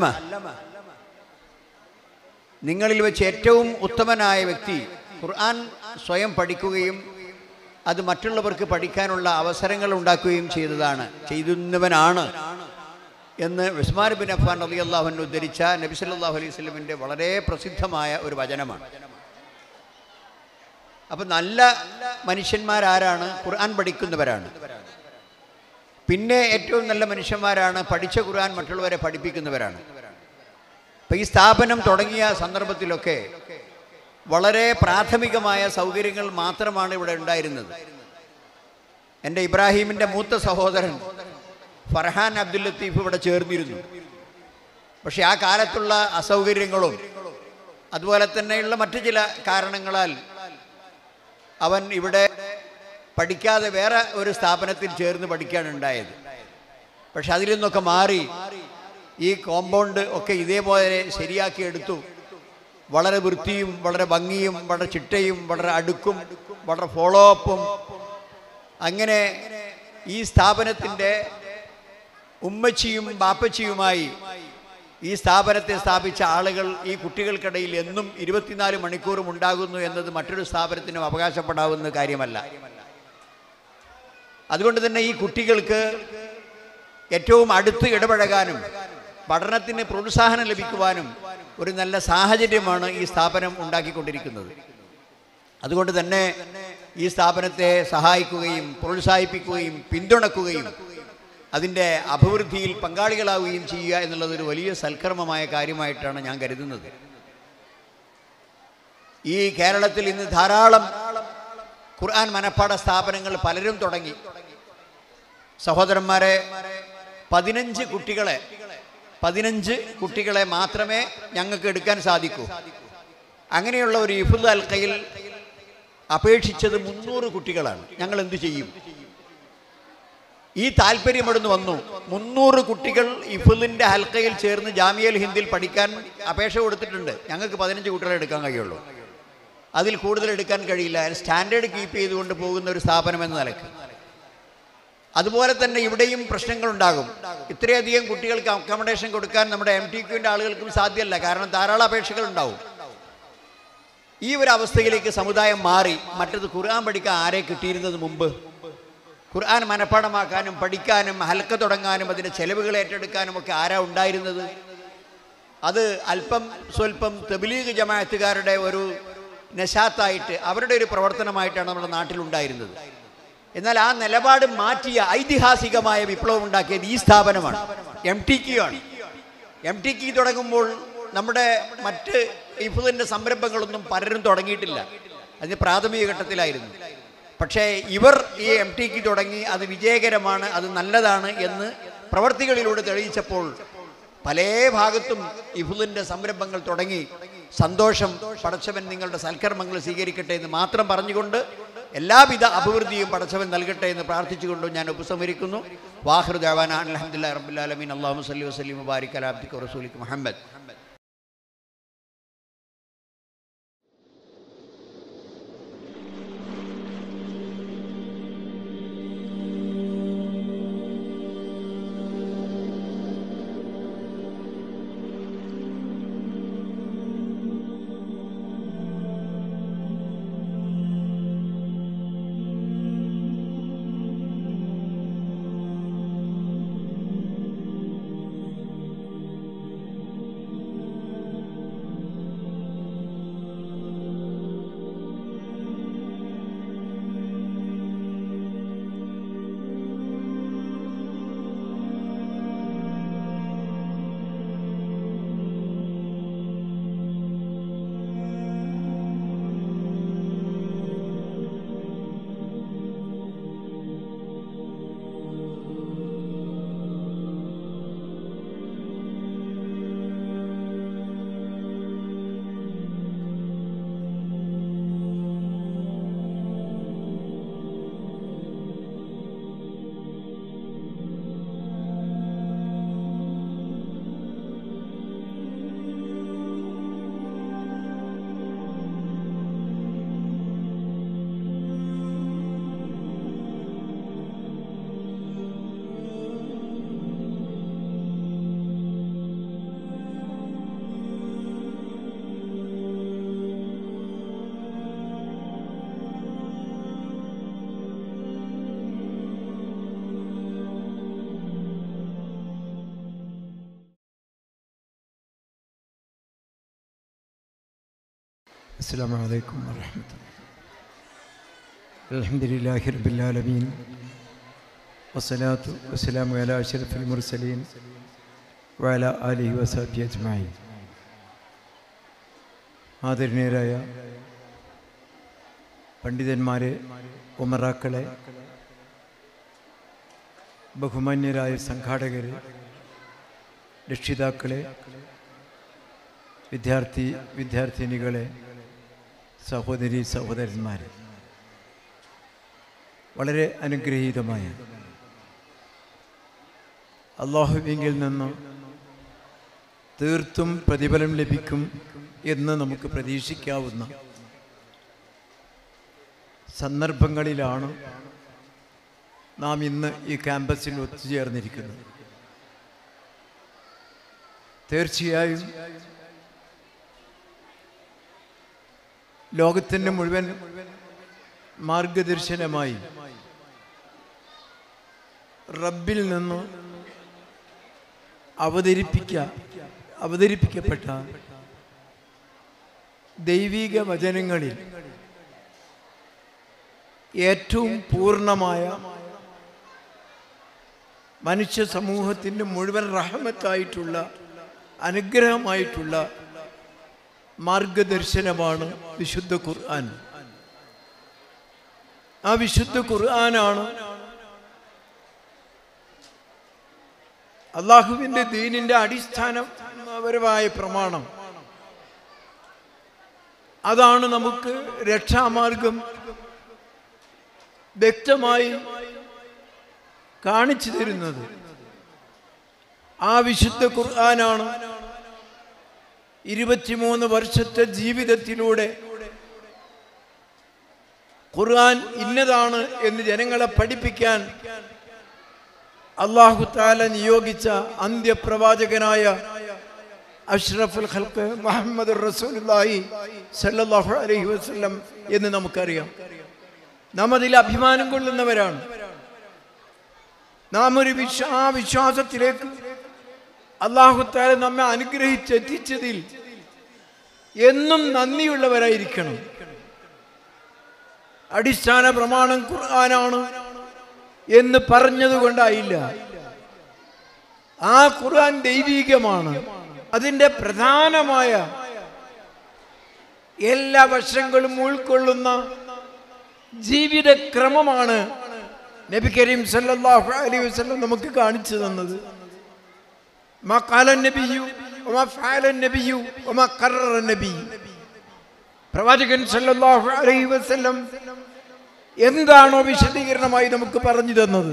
നിങ്ങളിൽ വെച്ച് ഏറ്റവും ഉത്തമനായ വ്യക്തി ഖുർആൻ സ്വയം പഠിക്കുകയും അത് മറ്റുള്ളവർക്ക് പഠിക്കാനുള്ള അവസരങ്ങൾ ഉണ്ടാക്കുകയും ചെയ്യുന്നവനാണ് എന്ന് ഉസ്മാൻ ബിൻ അഫ്ഫാൻ റളിയല്ലാഹു അൻഹു ഉദ്ധരിച്ച നബി സല്ലല്ലാഹു അലൈഹി വസല്ലമിൻ്റെ വളരെ പ്രസിദ്ധമായ ഒരു വചനമാണ്. അപ്പം നല്ല മനുഷ്യന്മാരാരാണ്? ഖുർആൻ പഠിക്കുന്നവരാണ്. പിന്നെ ഏറ്റവും നല്ല മനുഷ്യന്മാരാണ് പഠിച്ച ഖുർആൻ മറ്റുള്ളവരെ പഠിപ്പിക്കുന്നവരാണ്. അപ്പം ഈ സ്ഥാപനം തുടങ്ങിയ സന്ദർഭത്തിലൊക്കെ വളരെ പ്രാഥമികമായ സൗകര്യങ്ങൾ മാത്രമാണ് ഇവിടെ ഉണ്ടായിരുന്നത്. എൻ്റെ ഇബ്രാഹീമിൻ്റെ മൂത്ത സഹോദരൻ ഫർഹാൻ അബ്ദുൽ ലത്തീഫ് ഇവിടെ ചേർന്നിരുന്നു. പക്ഷെ ആ കാലത്തുള്ള അസൗകര്യങ്ങളും അതുപോലെ തന്നെയുള്ള മറ്റു ചില കാരണങ്ങളാൽ അവൻ ഇവിടെ പഠിക്കാതെ വേറെ ഒരു സ്ഥാപനത്തിൽ ചേർന്ന് പഠിക്കാനുണ്ടായത്. പക്ഷെ അതിൽ നിന്നൊക്കെ മാറി ഈ കോമ്പൗണ്ട് ഒക്കെ ഇതേപോലെ ശരിയാക്കിയെടുത്തു. വളരെ വൃത്തിയും വളരെ ഭംഗിയും വളരെ ചിട്ടയും വളരെ അടുക്കും വളരെ ഫോളോ അപ്പും അങ്ങനെ ഈ സ്ഥാപനത്തിൻ്റെ ഉമ്മച്ചിയും ബാപ്പച്ചിയുമായി ഈ സ്ഥാപനത്തെ സ്ഥാപിച്ച ആളുകൾ ഈ കുട്ടികൾക്കിടയിൽ എന്നും 24 മണിക്കൂറും ഉണ്ടാകുന്നു എന്നത് മറ്റൊരു സ്ഥാപനത്തിനും അവകാശപ്പെടാവുന്ന കാര്യമല്ല. അതുകൊണ്ട് തന്നെ ഈ കുട്ടികൾക്ക് ഏറ്റവും അടുത്ത് ഇടപഴകാനും പഠനത്തിന് പ്രോത്സാഹനം ലഭിക്കുവാനും ഒരു നല്ല സാഹചര്യമാണ് ഈ സ്ഥാപനം ഉണ്ടാക്കിക്കൊണ്ടിരിക്കുന്നത്. അതുകൊണ്ട് തന്നെ ഈ സ്ഥാപനത്തെ സഹായിക്കുകയും പ്രോത്സാഹിപ്പിക്കുകയും പിന്തുണക്കുകയും അതിൻ്റെ അഭിവൃദ്ധിയിൽ പങ്കാളികളാവുകയും ചെയ്യുക എന്നുള്ളതൊരു വലിയ സൽക്കർമ്മമായ കാര്യമായിട്ടാണ് ഞാൻ കരുതുന്നത്. ഈ കേരളത്തിൽ ഇന്ന് ധാരാളം ഖുർആൻ മനഃപ്പാഠ സ്ഥാപനങ്ങൾ പലരും തുടങ്ങി. സഹോദരന്മാരെ, 15 കുട്ടികളെ മാത്രമേ ഞങ്ങൾക്ക് എടുക്കാൻ സാധിക്കൂ. അങ്ങനെയുള്ള ഒരു ഹിഫ്ദ് ഹൽഖയിൽ അപേക്ഷിച്ചത് 300 കുട്ടികളാണ്. ഞങ്ങൾ എന്തു ചെയ്യും? ഈ താല്പര്യം ഇവിടുന്ന് വന്നു. 300 കുട്ടികൾ ഹിഫ്ദിൻ്റെ ഹൽഖയിൽ ചേർന്ന് ജാമിയൽ ഹിന്ദിൽ പഠിക്കാൻ അപേക്ഷ കൊടുത്തിട്ടുണ്ട്. ഞങ്ങൾക്ക് 15 കുട്ടികളെ എടുക്കാൻ കഴിയുള്ളൂ. അതിൽ കൂടുതൽ എടുക്കാൻ കഴിയില്ല. സ്റ്റാൻഡേർഡ് കീപ്പ് ചെയ്തുകൊണ്ട് പോകുന്ന ഒരു സ്ഥാപനം എന്ന നിലക്ക്. അതുപോലെ തന്നെ ഇവിടെയും പ്രശ്നങ്ങളുണ്ടാകും. ഇത്രയധികം കുട്ടികൾക്ക് അക്കോമഡേഷൻ കൊടുക്കാൻ നമ്മുടെ MTQൻ്റെ ആളുകൾക്കും സാധ്യമല്ല. കാരണം ധാരാളം അപേക്ഷകൾ ഉണ്ടാവും. ഈ ഒരു അവസ്ഥയിലേക്ക് സമുദായം മാറി. മറ്റത് ഖുർആൻ പഠിക്കാൻ ആരെ കിട്ടിയിരുന്നത് മുമ്പ്? ഖുർആൻ മനഃപ്പാഠമാക്കാനും പഠിക്കാനും ഹൽക്ക തുടങ്ങാനും അതിൻ്റെ ചെലവുകൾ ഏറ്റെടുക്കാനും ഒക്കെ ആരാ ഉണ്ടായിരുന്നത്? അത് അല്പം സ്വല്പം തബ്ലീഗ് ജമാഅത്തുകാരുടെ ഒരു നശാത്തായിട്ട് അവരുടെ ഒരു പ്രവർത്തനമായിട്ടാണ് നമ്മുടെ നാട്ടിലുണ്ടായിരുന്നത്. എന്നാൽ ആ നിലപാട് മാറ്റിയ ഐതിഹാസികമായ വിപ്ലവം ഉണ്ടാക്കിയത് ഈ സ്ഥാപനമാണ്, MTQ ആണ്. MTQ തുടങ്ങുമ്പോൾ നമ്മുടെ മറ്റ് ഹിഫ്ദിൻ്റെ സംരംഭങ്ങളൊന്നും പലരും തുടങ്ങിയിട്ടില്ല. അതിന് പ്രാഥമിക ഘട്ടത്തിലായിരുന്നു. പക്ഷേ ഇവർ ഈ MTQ തുടങ്ങി അത് വിജയകരമാണ്, അത് നല്ലതാണ് എന്ന് പ്രവർത്തികളിലൂടെ തെളിയിച്ചപ്പോൾ പല ഭാഗത്തും ഹിഫ്ദിൻ്റെ സംരംഭങ്ങൾ തുടങ്ങി. സന്തോഷം, പടച്ചവൻ നിങ്ങളുടെ സൽക്കർമ്മങ്ങൾ സ്വീകരിക്കട്ടെ എന്ന് മാത്രം പറഞ്ഞുകൊണ്ട് എല്ലാവിധ അഭിവൃദ്ധിയും പടച്ചവൻ നൽകട്ടെ എന്ന് പ്രാർത്ഥിച്ചുകൊണ്ടും ഞാൻ ഉപസംഹരിക്കുന്നു. വാഖിറു ദഅവാന അൽഹംദുലില്ലാഹി റബ്ബിൽ ആലമീൻ. അല്ലാഹുമ്മ സ്വല്ലി വസല്ലിം വബാരിക് അലാ അബ്ദിക വറസൂലിക മുഹമ്മദ്. السلام عليكم ورحمة الله. الحمد لله رب العالمين والصلاة والسلام على أشرف المرسلين وعلى آله وصحبه أجمعين. ആദരണീയരായ പണ്ഡിതന്മാരെ, ഉമറാക്കളെ, ബഹുമാന്യരായ സംഘാടകരെ, രക്ഷിതാക്കളെ, വിദ്യാർത്ഥിനികളെ, സഹോദരി സഹോദരന്മാരെ, വളരെ അനുഗ്രഹീതമായ അല്ലാഹുവിങ്കിൽ നിന്ന് തീർത്തും പ്രതിഫലം ലഭിക്കും എന്ന് നമുക്ക് പ്രതീക്ഷിക്കാവുന്ന സന്ദർഭങ്ങളിലാണ് നാം ഇന്ന് ഈ ക്യാമ്പസിൽ ഒത്തുചേർന്നിരിക്കുന്നത്. തീർച്ചയായും ലോകത്തിൻ്റെ മുഴുവൻ മാർഗദർശനമായി റബ്ബിൽ നിന്ന് അവതരിപ്പിക്കപ്പെട്ട ദൈവിക വചനങ്ങളിൽ ഏറ്റവും പൂർണ്ണമായ മനുഷ്യ സമൂഹത്തിൻ്റെ മുഴുവൻ റഹ്മത്തായിട്ടുള്ള അനുഗ്രഹമായിട്ടുള്ള മാർഗദർശനമാണ് വിശുദ്ധ ഖുർആൻ. ആ വിശുദ്ധ ഖുർആനാണ് അള്ളാഹുവിൻ്റെ ദീനിൻ്റെ അടിസ്ഥാനപരമായ പ്രമാണം. അതാണ് നമുക്ക് രക്ഷാമാർഗം വ്യക്തമായി കാണിച്ചു തരുന്നത്. ആ വിശുദ്ധ ഖുർആനാണ് 23 വർഷത്തെ ജീവിതത്തിലൂടെ ഖുർആൻ ഇന്നതാണ് എന്ന് ജനങ്ങളെ പഠിപ്പിക്കാൻ അല്ലാഹു തആല നിയോഗിച്ച അന്ത്യപ്രവാചകനായ അഷ്റഫുൽ ഖൽഖ് മുഹമ്മദുർ റസൂലുള്ളാഹി സ്വല്ലല്ലാഹു അലൈഹി വസല്ലം എന്ന് നമുക്കറിയാം. നാം അതിൽ അഭിമാനം കൊള്ളുന്നവരാണ്. നാം ഒരു വിശ്വാസത്തിലേക്ക് അല്ലാഹു തആല നമ്മെ അനുഗ്രഹിച്ചെത്തിച്ചതിൽ എന്നും നന്ദിയുള്ളവരായിരിക്കണം. അടിസ്ഥാന പ്രമാണം ഖുർആനാണ് എന്ന് പറഞ്ഞതുകൊണ്ടായില്ല. ആ ഖുർആൻ ദൈവികമാണ്. അതിൻ്റെ പ്രധാനമായ എല്ലാ വശങ്ങളും ഉൾക്കൊള്ളുന്ന ജീവിതക്രമമാണ് നബി കരീം സല്ലല്ലാഹു അലൈഹി വസല്ലം നമുക്ക് കാണിച്ചു തന്നത്. മാ ഖാല നബിയു വമാ ഫഅല നബിയു വമാ ഖററ നബി. പ്രവാചകൻ സല്ലല്ലാഹു അലൈഹി വസല്ലം എന്താണോ വിശദീകരണമായി നമുക്ക് പറഞ്ഞു തന്നത്,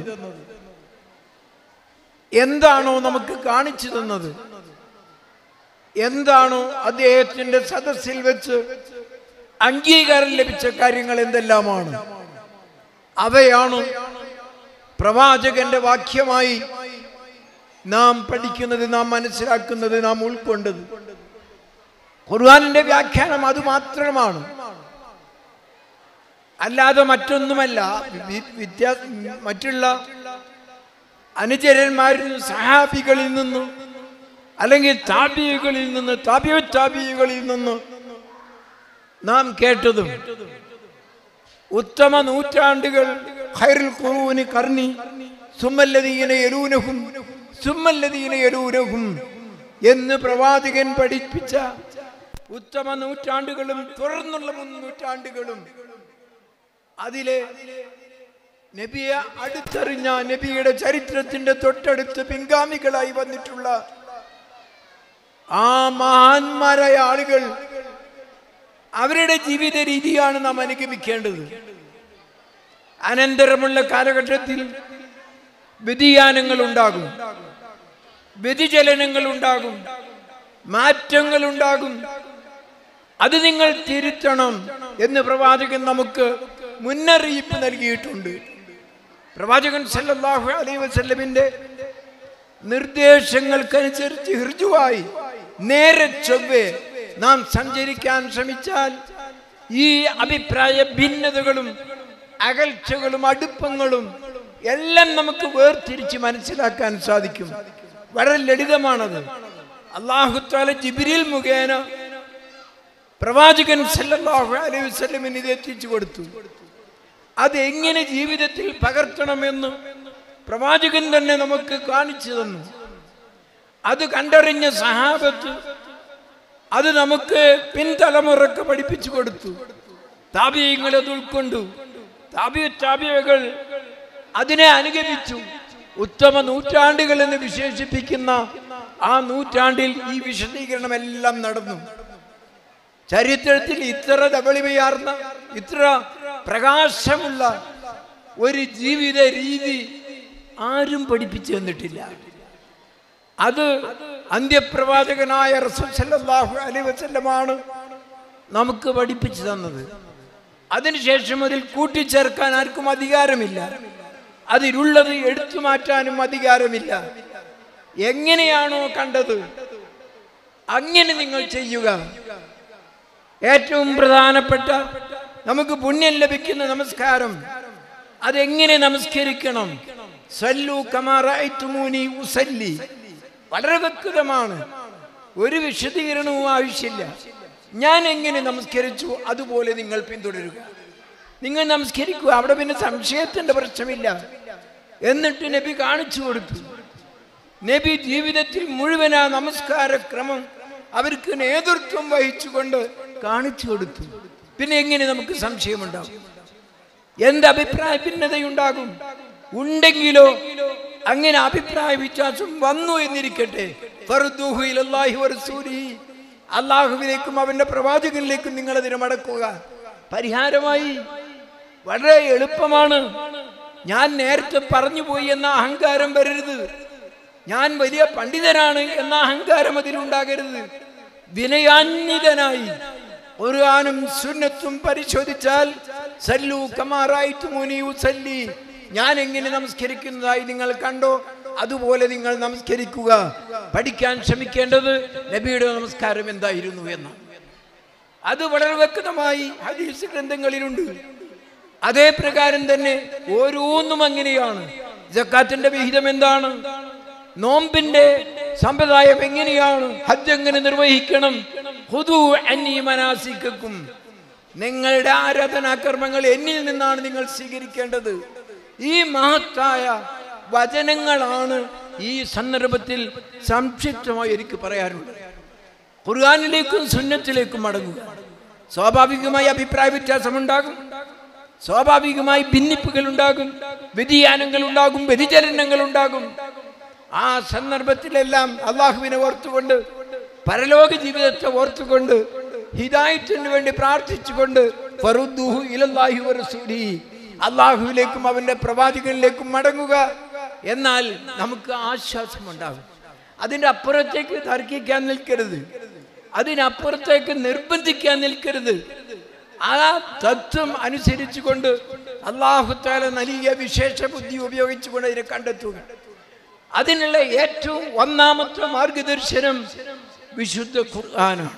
എന്താണോ നമുക്ക് കാണിച്ചു തന്നത്, എന്താണോ അദ്ദേഹത്തിന്റെ സദസ്സിൽ വെച്ച് അംഗീകാരം ലഭിച്ച കാര്യങ്ങൾ എന്തെല്ലാമാണ്, അവയാണ് പ്രവാചകന്റെ വാക്യമായി നാം പഠിക്കുന്നത്, നാം മനസ്സിലാക്കുന്നത്, നാം ഉൾക്കൊണ്ടത്. ഖുർആനിന്റെ വ്യാഖ്യാനം അത് മാത്രമാണ്, അല്ലാതെ മറ്റൊന്നുമല്ല. മറ്റുള്ള അനുചരന്മാരിൽ നിന്ന്, സഹാബികളിൽ നിന്ന്, അല്ലെങ്കിൽ താബികളിൽ നിന്ന്, താബികളിൽ നിന്ന് നാം കേട്ടതും ഉത്തമ നൂറ്റാണ്ടുകൾ ഖൈറുൽ ഖുറൂനി ഖർനി സുമ്മല്ലദീന യലൂനഹും സുമ്മല്ലദീന യലൂനഹും എന്ന് പ്രവാചകൻ പഠിപ്പിച്ച ഉത്തമ നൂറ്റാണ്ടുകളും തുടർന്നുള്ള 3 നൂറ്റാണ്ടുകളും അതിലെ നബിയെ അടുത്തറിഞ്ഞ, നബിയുടെ ചരിത്രത്തിന്റെ തൊട്ടടുത്ത് പിൻഗാമികളായി വന്നിട്ടുള്ള ആ മഹാന്മാരായ ആളുകൾ, അവരുടെ ജീവിത രീതിയാണ് നാം അനുഗമിക്കേണ്ടത്. അനന്തരമുള്ള കാലഘട്ടത്തിൽ വ്യതിയാനങ്ങൾ ഉണ്ടാകും, വ്യതിചലനങ്ങൾ ഉണ്ടാകും, മാറ്റങ്ങൾ ഉണ്ടാകും. അത് നിങ്ങൾ തിരുത്തണം എന്ന് പ്രവാചകൻ നമുക്ക് മുന്നറിയിപ്പ് നൽകിയിട്ടുണ്ട്. പ്രവാചകൻ സല്ലല്ലാഹു അലൈഹി വസല്ലമിന്റെ നിർദ്ദേശങ്ങൾക്കനുസരിച്ച് ഹൃജുവായി നേരെ ചൊവ്വേ നാം സഞ്ചരിക്കാൻ ശ്രമിച്ചാൽ ഈ അഭിപ്രായ ഭിന്നതകളും അകൽച്ചകളും അടുപ്പങ്ങളും എല്ലാം നമുക്ക് വേർതിരിച്ച് മനസ്സിലാക്കാൻ സാധിക്കും. വളരെ ലളിതമാണത്. അല്ലാഹു തആല ജിബ്രീൽ മുഖേന പ്രവാചകൻ സല്ലല്ലാഹു അലൈഹി വസല്ലമിന് ഇത് എത്തിച്ചു കൊടുത്തു. അതെങ്ങനെ ജീവിതത്തിൽ പകർത്തണമെന്ന് പ്രവാചകൻ തന്നെ നമുക്ക് കാണിച്ചു തന്നു. അത് കണ്ടറിഞ്ഞ സഹാബത്ത് അത് നമുക്ക് പിൻതലമുറക്ക് പഠിപ്പിച്ചു കൊടുത്തു. താബിഈങ്ങൾ അത് ഉൾക്കൊണ്ടു. താബിഈകൾ അതിനെ അനുഗമിച്ചു. ഉത്തമ നൂറ്റാണ്ടുകൾ എന്ന് വിശേഷിപ്പിക്കുന്ന ആ നൂറ്റാണ്ടിൽ ഈ വിശദീകരണം എല്ലാം നടന്നു. ചരിത്രത്തിൽ ഇത്ര ധവളിമയാർന്ന, ഇത്ര പ്രകാശമുള്ള ഒരു ജീവിത രീതി ആരും പഠിപ്പിച്ചു തന്നിട്ടില്ല. അത് അന്ത്യപ്രവാചകനായ റസൂൽ സല്ലല്ലാഹു അലൈഹി വസല്ലമാണ് നമുക്ക് പഠിപ്പിച്ചു തന്നത്. അതിനുശേഷം അതിൽ കൂട്ടിച്ചേർക്കാൻ ആർക്കും അധികാരമില്ല. അതിലുള്ളത് എടുത്തു മാറ്റാനും അധികാരമില്ല. എങ്ങനെയാണോ കണ്ടത് അങ്ങനെ നിങ്ങൾ ചെയ്യുക. ഏറ്റവും പ്രധാനപ്പെട്ട നമുക്ക് പുണ്യം ലഭിക്കുന്ന നമസ്കാരം, അതെങ്ങനെ നമസ്കരിക്കണം? സല്ലു കമാ റഅയ്തുമൂനി ഉസല്ലി. വളരെ വ്യക്തമാണ്, ഒരു വിശദീകരണവും ആവശ്യമില്ല. ഞാൻ എങ്ങനെ നമസ്കരിച്ചു അതുപോലെ നിങ്ങൾ പിന്തുടരുക. നിങ്ങൾ നമസ്കരിക്കുക, അവിടെ പിന്നെ സംശയത്തിന്റെ പ്രശ്നമില്ല. എന്നിട്ട് നബി കാണിച്ചു കൊടുത്തു. നബി ജീവിതത്തിൽ മുഴുവൻ ആ നമസ്കാര ക്രമം അവർക്ക് നേതൃത്വം വഹിച്ചുകൊണ്ട് കാണിച്ചു കൊടുത്തു. പിന്നെ എങ്ങനെ നമുക്ക് സംശയമുണ്ടാകും? എന്ത് അഭിപ്രായ ഭിന്നതയുണ്ടാകും? ഉണ്ടെങ്കിലോ അങ്ങനെ അഭിപ്രായ വ്യത്യാസം വന്നു എന്നിരിക്കട്ടെ, ഫർദൂഹു ഇലല്ലാഹി വറസൂലിഹി, അല്ലാഹുവിലേക്കും അവന്റെ പ്രവാചകനിലേക്കും നിങ്ങൾ അതിനെ മടക്കുക. പരിഹാരമായി വളരെ എളുപ്പമാണ്. ഞാൻ നേരത്തെ പറഞ്ഞു പോയി എന്ന അഹങ്കാരം വരരുത്. ഞാൻ വലിയ പണ്ഡിതനാണ് എന്ന അഹങ്കാരം അതിലുണ്ടാകരുത്. വിനയാന്വിതനായി ഖുർആനും സുന്നത്തും പരിശോധിച്ചാൽ സല്ലു കമാ റഅയ്തുമൂനി ഉസല്ലി, ഞാൻ എങ്ങനെ നമസ്കരിക്കുന്നതായി നിങ്ങൾ കണ്ടോ അതുപോലെ നിങ്ങൾ നമസ്കരിക്കുക. പഠിക്കാൻ ശ്രമിക്കേണ്ടത് നബിയുടെ നമസ്കാരം എന്തായിരുന്നു എന്നാണ്. അത് വളരെ വ്യക്തമായി ഹദീസ് ഗ്രന്ഥങ്ങളിലുണ്ട്. അതേ പ്രകാരം തന്നെ ഓരോന്നും അങ്ങനെയാണ്. സക്കാത്തിന്റെ വിഹിതം എന്താണ്? നോമ്പിന്റെ സമ്പ്രദായം എങ്ങനെയാണ്? ഹജ്ജ് എങ്ങനെ നിർവഹിക്കണം? ഖുദൂ അന്നീ മനാസിക്കക്കും, നിങ്ങളുടെ ആരാധനാകർമ്മങ്ങൾ എന്നിൽ നിന്നാണ് നിങ്ങൾ സ്വീകരിക്കേണ്ടത്. ഈ മഹത്തായ വചനങ്ങളാണ് ഈ സന്ദർഭത്തിൽ സംക്ഷിപ്തമായി എനിക്ക് പറയാനുള്ളത്. ഖുർആനിലേക്കും സുന്നത്തിലേക്കും മടങ്ങുക. സ്വാഭാവികമായി അഭിപ്രായ വ്യത്യാസമുണ്ടാകും, സ്വാഭാവികമായി ഭിന്നിപ്പുകൾ ഉണ്ടാകും, വ്യതിയാനങ്ങൾ ഉണ്ടാകും, വ്യതിചലനങ്ങൾ ഉണ്ടാകും. ആ സന്ദർഭത്തിലെല്ലാം അള്ളാഹുവിനെ ഓർത്തുകൊണ്ട്, പരലോക ജീവിതത്തെ ഓർത്തുകൊണ്ട്, ഹിദായത്തിന് വേണ്ടി പ്രാർത്ഥിച്ചുകൊണ്ട് ഫറുദ്ദൂഹു ഇലല്ലാഹി വറസൂലിഹി, അള്ളാഹുവിലേക്കും അവന്റെ പ്രവാചകനിലേക്കും മടങ്ങുക. എന്നാൽ നമുക്ക് ആശ്വാസമുണ്ടാകും. അതിൻ്റെ അപ്പുറത്തേക്ക് തർക്കിക്കാൻ നിൽക്കരുത്, അതിനപ്പുറത്തേക്ക് നിർബന്ധിക്കാൻ നിൽക്കരുത്. ആ തത്വം അനുസരിച്ചുകൊണ്ട് അല്ലാഹു തആല നൽകിയ വിശേഷ ബുദ്ധി ഉപയോഗിച്ചുകൊണ്ട് അതിനെ കണ്ടെത്തുക. അതിനുള്ള ഏറ്റവും ഒന്നാമത്തെ മാർഗദർശനം വിശുദ്ധ ഖുർആനാണ്.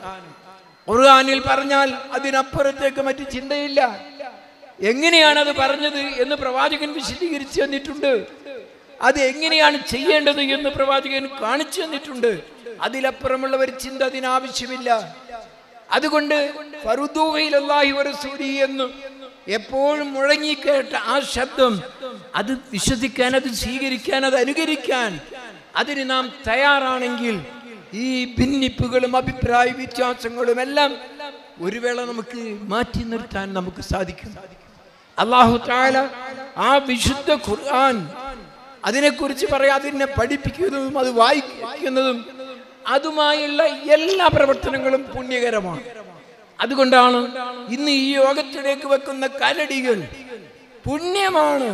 ഖുർആനിൽ പറഞ്ഞാൽ അതിനപ്പുറത്തേക്ക് മറ്റു ചിന്തയില്ല. എങ്ങനെയാണ് അത് പറഞ്ഞത് എന്ന് പ്രവാചകൻ വിശദീകരിച്ചു തന്നിട്ടുണ്ട്. അത് എങ്ങനെയാണ് ചെയ്യേണ്ടത് എന്ന് പ്രവാചകൻ കാണിച്ചു തന്നിട്ടുണ്ട്. അതിലപ്പുറമുള്ള ഒരു ചിന്ത അതിനാവശ്യമില്ല. അതുകൊണ്ട് ഫറുദൂഹു ഇലല്ലാഹി വറസൂലിഹി എന്ന് എപ്പോഴും മുഴങ്ങിക്കേട്ട ആ ശബ്ദം, അത് വിശ്വസിക്കാൻ, അത് സ്വീകരിക്കാൻ, അത് അനുകരിക്കാൻ അതിന് നാം തയ്യാറാണെങ്കിൽ ഈ ഭിന്നിപ്പുകളും അഭിപ്രായ വ്യത്യാസങ്ങളും എല്ലാം ഒരു വേള നമുക്ക് മാറ്റി നിർത്താൻ നമുക്ക് സാധിക്കും. അല്ലാഹു തആല ആ വിശുദ്ധ ഖുർആൻ അതിനെക്കുറിച്ച് പറയാം, അതിനെ പഠിപ്പിക്കുന്നതും അത് വായിക്കുന്നതും അതുമായുള്ള എല്ലാ പ്രവർത്തനങ്ങളും പുണ്യകരമാണ്. അതുകൊണ്ടാണ് ഇന്ന് ഈ യോഗത്തിലേക്ക് വെക്കുന്ന കലടികൾ പുണ്യമാണ്.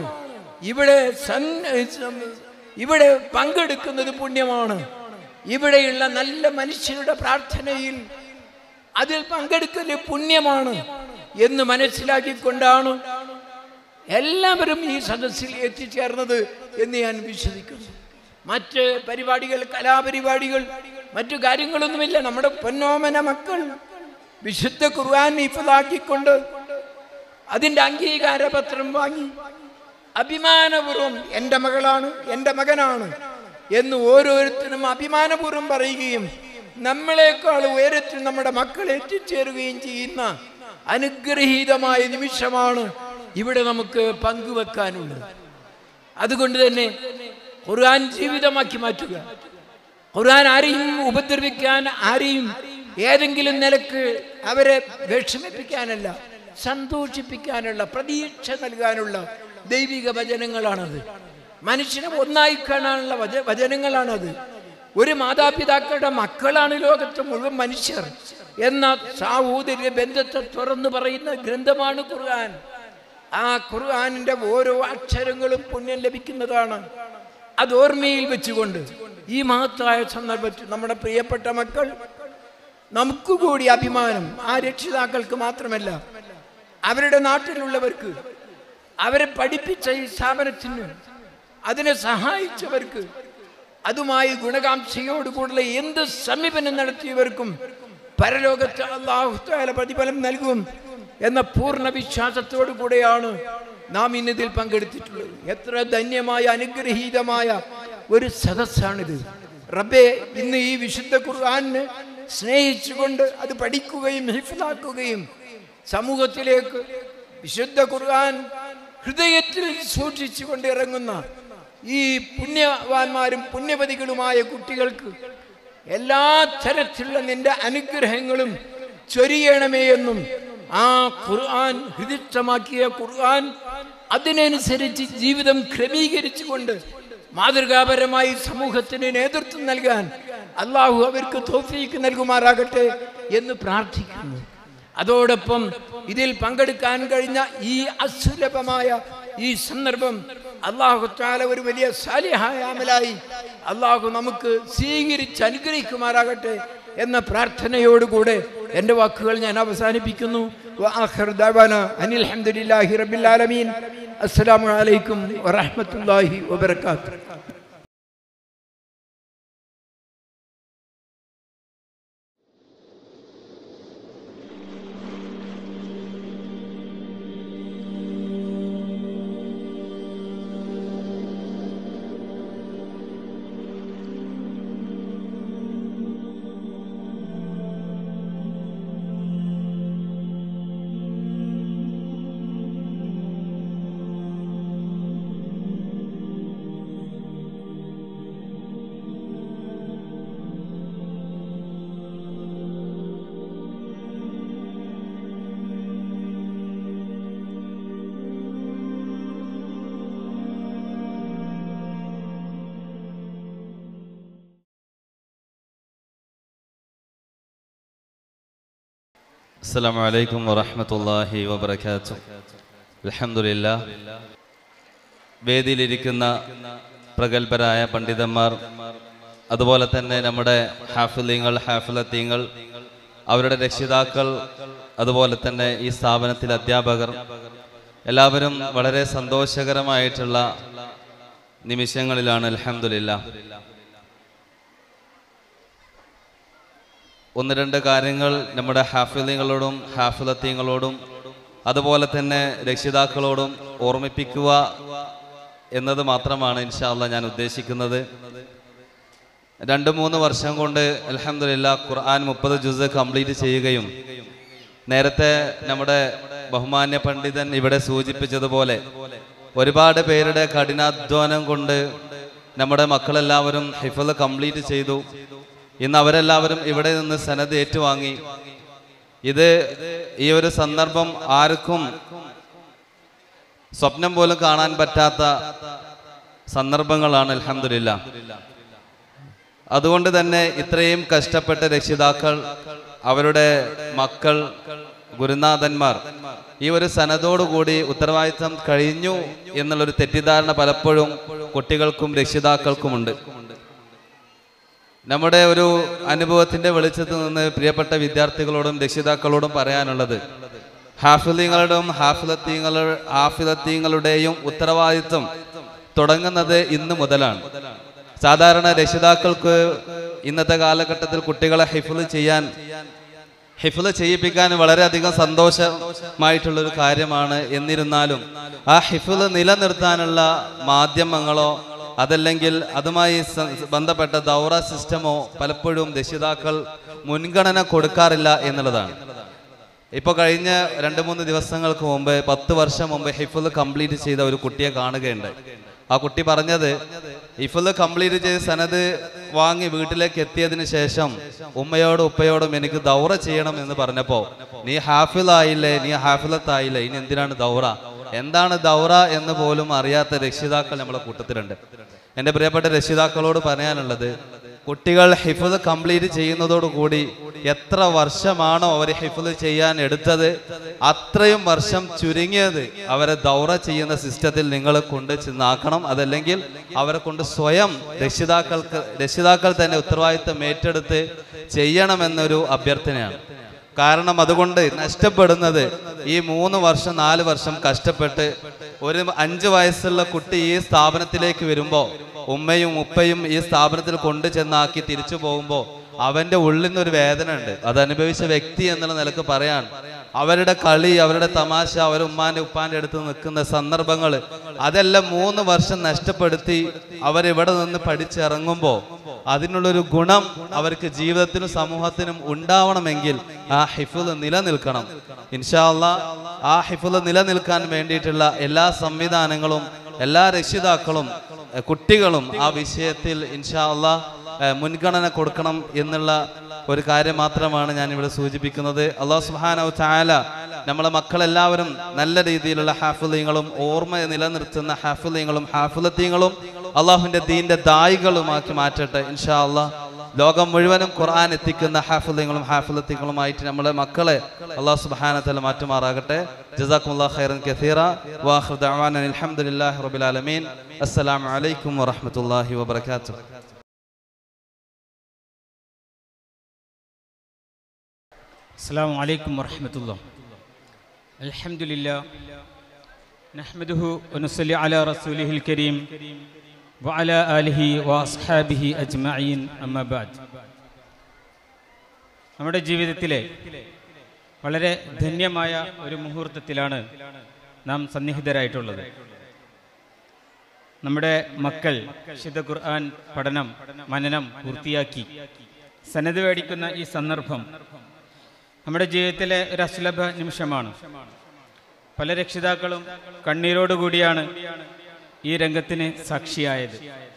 ഇവിടെ പങ്കെടുക്കുന്നത് പുണ്യമാണ്. ഇവിടെയുള്ള നല്ല മനുഷ്യരുടെ പ്രാർത്ഥനയിൽ അതിൽ പങ്കെടുക്കല് പുണ്യമാണ് എന്ന് മനസ്സിലാക്കിക്കൊണ്ടാണ് എല്ലാവരും ഈ സദസ്സിൽ എത്തിച്ചേർന്നത് എന്ന് ഞാൻ വിശ്വസിക്കുന്നു. മറ്റ് പരിപാടികൾ, കലാപരിപാടികൾ, മറ്റു കാര്യങ്ങളൊന്നുമില്ല. നമ്മുടെ പൊന്നോമന മക്കൾ വിശുദ്ധ ഖുർആൻ ഹിഫ്ളാക്കിക്കൊണ്ട് അതിൻ്റെ അംഗീകാരപത്രം വാങ്ങി അഭിമാനപൂർവ്വം എൻ്റെ മകളാണ്, എൻ്റെ മകനാണ് എന്ന് ഓരോരുത്തരും അഭിമാനപൂർവ്വം പറയുകയും നമ്മളെക്കാൾ ഉയരത്തിൽ നമ്മുടെ മക്കൾ എത്തിച്ചേരുകയും ചെയ്യുന്ന അനുഗ്രഹീതമായ നിമിഷമാണ് ഇവിടെ നമുക്ക് പങ്കുവെക്കാനുള്ളത്. അതുകൊണ്ട് തന്നെ ഖുർആൻ ജീവിതമാക്കി മാറ്റുക. ഖുർആൻ ആരെയും ഉപദ്രവിക്കാൻ, ആരെയും ഏതെങ്കിലും നിലക്ക് അവരെ വിഷമിപ്പിക്കാനല്ല, സന്തോഷിപ്പിക്കാനുള്ള, പ്രതീക്ഷ നൽകാനുള്ള ദൈവിക വചനങ്ങളാണത്. മനുഷ്യനെ ഒന്നായി കാണാനുള്ള വചനങ്ങളാണത്. ഒരു മാതാപിതാക്കളുടെ മക്കളാണ് ലോകത്തെ മുഴുവൻ മനുഷ്യർ എന്ന സാഹോദര്യ ബന്ധത്തെ തുറന്നു പറയുന്ന ഗ്രന്ഥമാണ് ഖുർആൻ. ആ ഖുർആനിന്റെ ഓരോ അക്ഷരങ്ങളും പുണ്യം ലഭിക്കുന്നതാണ്. അത് ഓർമ്മയിൽ വെച്ചുകൊണ്ട് ഈ മഹത്തായ സന്ദർഭത്തിൽ നമ്മുടെ പ്രിയപ്പെട്ട മക്കൾ, നമുക്ക് കൂടി അഭിമാനം, ആ രക്ഷിതാക്കൾക്ക് മാത്രമല്ല, അവരുടെ നാട്ടിലുള്ളവർക്ക്, അവരെ പഠിപ്പിച്ച ഈ സ്ഥാപനത്തിന്, അതിനെ സഹായിച്ചവർക്ക്, അതുമായി ഗുണകാംക്ഷയോടുകൂടുള്ള എന്ത് സമീപനം നടത്തിയവർക്കും പരലോകത്ത് അല്ലാഹു തആല പ്രതിഫലം നൽകും എന്ന പൂർണ്ണ വിശ്വാസത്തോടു കൂടെയാണ് നാം ഇന്നതിൽ പങ്കെടുത്തിട്ടുള്ളത്. എത്ര ധന്യമായ അനുഗ്രഹീതമായ ഒരു സദസ്സാണിത്. റബ്ബേ, ഇന്ന് ഈ വിശുദ്ധ ഖുർആനെ സ്നേഹിച്ചുകൊണ്ട് അത് പഠിക്കുകയും ഹിഫ്ളാക്കുകയും സമൂഹത്തിലേക്ക് വിശുദ്ധ ഖുർആൻ ഹൃദയത്തിൽ സൂക്ഷിച്ചുകൊണ്ട് ഇറങ്ങുന്ന ഈ പുണ്യവാന്മാരും പുണ്യവതികളുമായ കുട്ടികൾക്ക് എല്ലാ തരത്തിലുള്ള നിന്റെ അനുഗ്രഹങ്ങളും ചൊരിയണമേ എന്നും, ആ ഖുർആൻ ഹൃദിസ്ഥമാക്കിയ ഖുർആൻ അതിനനുസരിച്ച് ജീവിതം ക്രമീകരിച്ചുകൊണ്ട് മാതൃകാപരമായി സമൂഹത്തിന് നേതൃത്വം നൽകാൻ അള്ളാഹു അവർക്ക് തൗഫീഖ് നൽകുമാറാകട്ടെ എന്ന് പ്രാർത്ഥിക്കുന്നു. അതോടൊപ്പം ഇതിൽ പങ്കെടുക്കാൻ കഴിഞ്ഞ ഈ അസുലഭമായ ഈ സന്ദർഭം അല്ലാഹു തആല ഒരു വലിയ സാലിഹായ അമലായി അല്ലാഹു നമുക്ക് സ്വീകരിച്ച് അനുഗ്രഹിക്കുമാറാകട്ടെ എന്ന പ്രാർത്ഥനയോടുകൂടെ എൻ്റെ വാക്കുകൾ ഞാൻ അവസാനിപ്പിക്കുന്നു. വആഖിറു ദഅവാന അനിൽ ഹംദുലില്ലാഹി റബ്ബിൽ ആലമീൻ. അസ്സലാമു അലൈക്കും വറഹ്മത്തുള്ളാഹി വബറകാതുഹു. അസ്സലാമു അലൈക്കും വറഹ്മത്തുള്ളാഹി വബറകാതുഹു. അൽഹംദുലില്ലാഹ്. വേദിയിലിരിക്കുന്ന പ്രഗത്ഭരായ പണ്ഡിതന്മാർ, അതുപോലെ തന്നെ നമ്മുടെ ഹാഫിളീങ്ങൾ, ഹാഫിളത്തീങ്ങൾ, അവരുടെ രക്ഷിതാക്കൾ, അതുപോലെ തന്നെ ഈ സ്ഥാപനത്തിലെ അധ്യാപകർ, എല്ലാവരും വളരെ സന്തോഷകരമായിട്ടുള്ള നിമിഷങ്ങളിലാണ്. അൽഹംദുലില്ലാഹ്. ഒന്ന് രണ്ട് കാര്യങ്ങൾ നമ്മുടെ ഹാഫിളീങ്ങളോടും ഹാഫിളത്തീങ്ങളോടും അതുപോലെ തന്നെ രക്ഷിതാക്കളോടും ഓർമ്മിപ്പിക്കുക എന്നത് മാത്രമാണ് ഇൻഷാ അല്ലാഹ് ഞാൻ ഉദ്ദേശിക്കുന്നത്. 2-3 വർഷം കൊണ്ട് അൽഹംദുലില്ലാഹ് ഖുർആൻ 30 ജുസ് കംപ്ലീറ്റ് ചെയ്യുകയും, നേരത്തെ നമ്മുടെ ബഹുമാന്യ പണ്ഡിതൻ ഇവിടെ സൂചിപ്പിച്ചതുപോലെ ഒരുപാട് പേരുടെ കഠിനാധ്വാനം കൊണ്ട് നമ്മുടെ മക്കളെല്ലാവരും ഹിഫ്ള് കംപ്ലീറ്റ് ചെയ്തു. ഇന്ന് അവരെല്ലാവരും ഇവിടെ നിന്ന് സനദ് ഏറ്റുവാങ്ങി. ഇത് ഈ ഒരു സന്ദർഭം ആർക്കും സ്വപ്നം പോലും കാണാൻ പറ്റാത്ത സന്ദർഭങ്ങളാണ്. അൽഹംദുലില്ലാഹ്. അതുകൊണ്ട് തന്നെ ഇത്രയും കഷ്ടപ്പെട്ട രക്ഷിതാക്കൾ, അവരുടെ മക്കൾ, ഗുരുനാഥന്മാർ ഈ ഒരു സനദോടുകൂടി ഉത്തരവാദിത്തം കഴിഞ്ഞു എന്നുള്ളൊരു തെറ്റിദ്ധാരണ പലപ്പോഴും കുട്ടികൾക്കും രക്ഷിതാക്കൾക്കുമുണ്ട്. നമ്മുടെ ഒരു അനുഭവത്തിന്റെ വെളിച്ചത്തിൽ നിന്ന് പ്രിയപ്പെട്ട വിദ്യാർത്ഥികളോടും രക്ഷിതാക്കളോടും പറയാനുള്ളത്, ഹാഫിളീങ്ങളുടെയും ഹാഫിളത്തീങ്ങളുടെയും ഉത്തരവാദിത്വം തുടങ്ങുന്നത് ഇന്ന് മുതലാണ്. സാധാരണ രക്ഷിതാക്കൾക്ക് ഇന്നത്തെ കാലഘട്ടത്തിൽ കുട്ടികളെ ഹിഫ്ള് ചെയ്യിപ്പിക്കാൻ വളരെയധികം സന്തോഷമായിട്ടുള്ളൊരു കാര്യമാണ്. എന്നിരുന്നാലും ആ ഹിഫ്ള് നിലനിർത്താനുള്ള മാധ്യമങ്ങളോ അതല്ലെങ്കിൽ അതുമായി ബന്ധപ്പെട്ട ദൗറ സിസ്റ്റമോ പലപ്പോഴും രക്ഷിതാക്കൾ മുൻഗണന കൊടുക്കാറില്ല എന്നുള്ളതാണ്. ഇപ്പോൾ കഴിഞ്ഞ 2-3 ദിവസങ്ങൾക്ക് മുമ്പ് 10 വർഷം മുമ്പ് ഹിഫ്ള് കംപ്ലീറ്റ് ചെയ്ത ഒരു കുട്ടിയെ കാണുകയുണ്ട്. ആ കുട്ടി പറഞ്ഞത് ഹിഫ്ള് കംപ്ലീറ്റ് ചെയ്ത് സനത് വാങ്ങി വീട്ടിലേക്ക് എത്തിയതിന് ശേഷം ഉമ്മയോടും ഉപ്പയോടും എനിക്ക് ദൗറ ചെയ്യണം എന്ന് പറഞ്ഞപ്പോൾ, നീ ഹാഫിളായില്ലേ, നീ ഹാഫിളത്തായില്ലേ, ഇനി എന്തിനാണ് ദൗറ, എന്താണ് ദൗറ എന്ന് പോലും അറിയാത്ത രക്ഷിതാക്കൾ നമ്മളെ കൂട്ടത്തിലുണ്ട്. എൻ്റെ പ്രിയപ്പെട്ട രക്ഷിതാക്കളോട് പറയാനുള്ളത്, കുട്ടികൾ ഹിഫ്ള് കംപ്ലീറ്റ് ചെയ്യുന്നതോടുകൂടി എത്ര വർഷമാണോ അവർ ഹിഫ്ള് ചെയ്യാൻ എടുത്തത് അത്രയും വർഷം ചുരുങ്ങിയത് അവരെ ദൗറ ചെയ്യുന്ന സിസ്റ്റത്തിൽ നിങ്ങൾ കൊണ്ട് ചെന്നാക്കണം. അതല്ലെങ്കിൽ അവരെ കൊണ്ട് സ്വയം രക്ഷിതാക്കൾ തന്നെ ഉത്തരവാദിത്തം ഏറ്റെടുത്ത് ചെയ്യണമെന്നൊരു അഭ്യർത്ഥനയാണ്. കാരണം അതുകൊണ്ട് നഷ്ടപ്പെടുന്നത് ഈ 3 വർഷം 4 വർഷം കഷ്ടപ്പെട്ട് ഒരു 5 വയസ്സുള്ള കുട്ടി ഈ സ്ഥാപനത്തിലേക്ക് വരുമ്പോൾ ഉമ്മയും ഉപ്പയും ഈ സ്ഥാപനത്തിൽ കൊണ്ടു ചെന്നാക്കി തിരിച്ചു പോകുമ്പോൾ അവൻ്റെ ഉള്ളിൽ നിന്നൊരു വേദന ഉണ്ട്. അത് അനുഭവിച്ച വ്യക്തി എന്നുള്ള നിലക്ക് പറയാൻ, അവരുടെ കളി, അവരുടെ തമാശ, അവരുടെ ഉമ്മാൻ്റെ ഉപ്പാൻ്റെ അടുത്ത് നിൽക്കുന്ന സന്ദർഭങ്ങൾ അതെല്ലാം 3 വർഷം നഷ്ടപ്പെടുത്തി അവരിവിടെ നിന്ന് പഠിച്ചിറങ്ങുമ്പോൾ അതിനുള്ളൊരു ഗുണം അവർക്ക് ജീവിതത്തിനും സമൂഹത്തിനും ഉണ്ടാവണമെങ്കിൽ ആ ഹിഫ്ള് നിലനിൽക്കണം. ഇൻഷാ അല്ലാഹ് ആ ഹിഫ്ള് നിലനിൽക്കാൻ വേണ്ടിയിട്ടുള്ള എല്ലാ സംവിധാനങ്ങളും എല്ലാ രക്ഷിതാക്കളും കുട്ടികളും ആ വിഷയത്തിൽ ഇൻഷാ അല്ലാഹ് മുൻഗണന കൊടുക്കണം എന്നുള്ള ഒരു കാര്യം മാത്രമാണ് ഞാൻ ഇവിടെ സൂചിപ്പിക്കുന്നത്. അല്ലാഹു സുബ്ഹാനഹു വ തആല നമ്മളെ മക്കളെല്ലാവരും നല്ല രീതിയിലുള്ള ഹാഫിളീങ്ങളും ഓർമ്മ നിലനിർത്തുന്ന ഹാഫിളീങ്ങളും ഹാഫിളത്തീങ്ങളും അള്ളാഹുവിൻ്റെ ദീൻ്റെ ദായികളുമാക്കി മാറ്റട്ടെ ഇൻഷാ അല്ലാഹ്. ലോകം മുഴുവനും ഖുർആൻ എത്തിക്കുന്ന ഹാഫിളീങ്ങളും ഹാഫിളത്തീങ്ങളുമായിട്ട് നമ്മളെ മക്കളെ അല്ലാഹു സുബ്ഹാനഹു വ തആല മാറ്റുമാറാകട്ടെ. ജസാക്കുമുല്ലാഹു ഖൈറൻ കസീറ വആഖിറു ദഅവാന അൽഹംദുലില്ലാഹി റബ്ബിൽ ആലമീൻ. അസ്സലാമു അലൈക്കും വറഹ്മത്തുള്ളാഹി വബറകാതുഹു. അസ്സലാമു അലൈക്കും വറഹ്മത്തുള്ളാഹി. അൽഹംദുലില്ലാഹ് നഹ്മദുഹു വനുസല്ലി അലാ റസൂലിഹിൽ കരീം വഅലാ ആലിഹി വഅസ്ഹാബിഹി അജ്മഈൻ അമ്മാ ബഅദ്. നമ്മുടെ ജീവിതത്തിലെ വളരെ ധന്യമായ ഒരു മുഹൂർത്തത്തിലാണ് നാം സന്നിഹിതരായിട്ടുള്ളത്. നമ്മുടെ മക്കൾ വിശുദ്ധ ഖുർആൻ പഠനം മനനം പൂർത്തിയാക്കി സനദ് മേടിക്കുന്ന ഈ സന്ദർഭം നമ്മുടെ ജീവിതത്തിലെ ഒരു അസുലഭ നിമിഷമാണ്. പല രക്ഷിതാക്കളും കണ്ണീരോടുകൂടിയാണ് ഈ രംഗത്തിന് സാക്ഷിയായത്.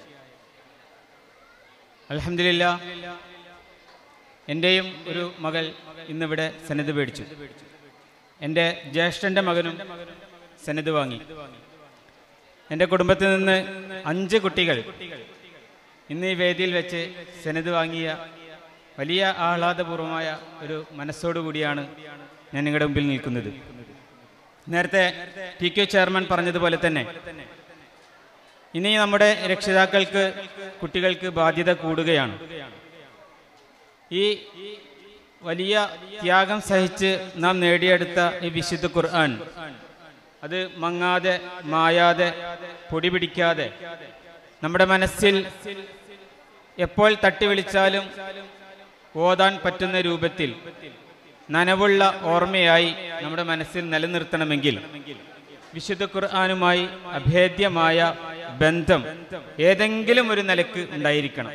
അൽഹംദുലില്ലാഹ് എൻ്റെയും ഒരു മകൾ ഇന്നിവിടെ സനദ് മേടിച്ചു. എൻ്റെ ജ്യേഷ്ഠൻ്റെ മകനും സനദ് വാങ്ങി. എൻ്റെ കുടുംബത്തിൽ നിന്ന് 5 കുട്ടികൾ ഇന്ന് ഈ വേദിയിൽ വെച്ച് സനദ് വാങ്ങിയ വലിയ ആഹ്ലാദപൂർവമായ ഒരു മനസ്സോടുകൂടിയാണ് ഞാൻ നിങ്ങളുടെ മുമ്പിൽ നിൽക്കുന്നത്. നേരത്തെ MTQ ചെയർമാൻ പറഞ്ഞതുപോലെ തന്നെ ഇനി നമ്മുടെ രക്ഷിതാക്കൾക്ക് കുട്ടികൾക്ക് ബാധ്യത കൂടുകയാണ്. ഈ വലിയ ത്യാഗം സഹിച്ച് നാം നേടിയെടുത്ത ഈ വിശുദ്ധ ഖുർആൻ അത് മങ്ങാതെ മായാതെ പൊടി പിടിക്കാതെ നമ്മുടെ മനസ്സിൽ എപ്പോൾ തട്ടി വിളിച്ചാലും ഓതാൻ പറ്റുന്ന രൂപത്തിൽ നനവുള്ള ഓർമ്മയായി നമ്മുടെ മനസ്സിൽ നിലനിർത്തണമെങ്കിൽ വിശുദ്ധ ഖുർആനുമായി അഭേദ്യമായ ബന്ധം ഏതെങ്കിലും ഒരു നിലക്ക് ഉണ്ടായിരിക്കണം.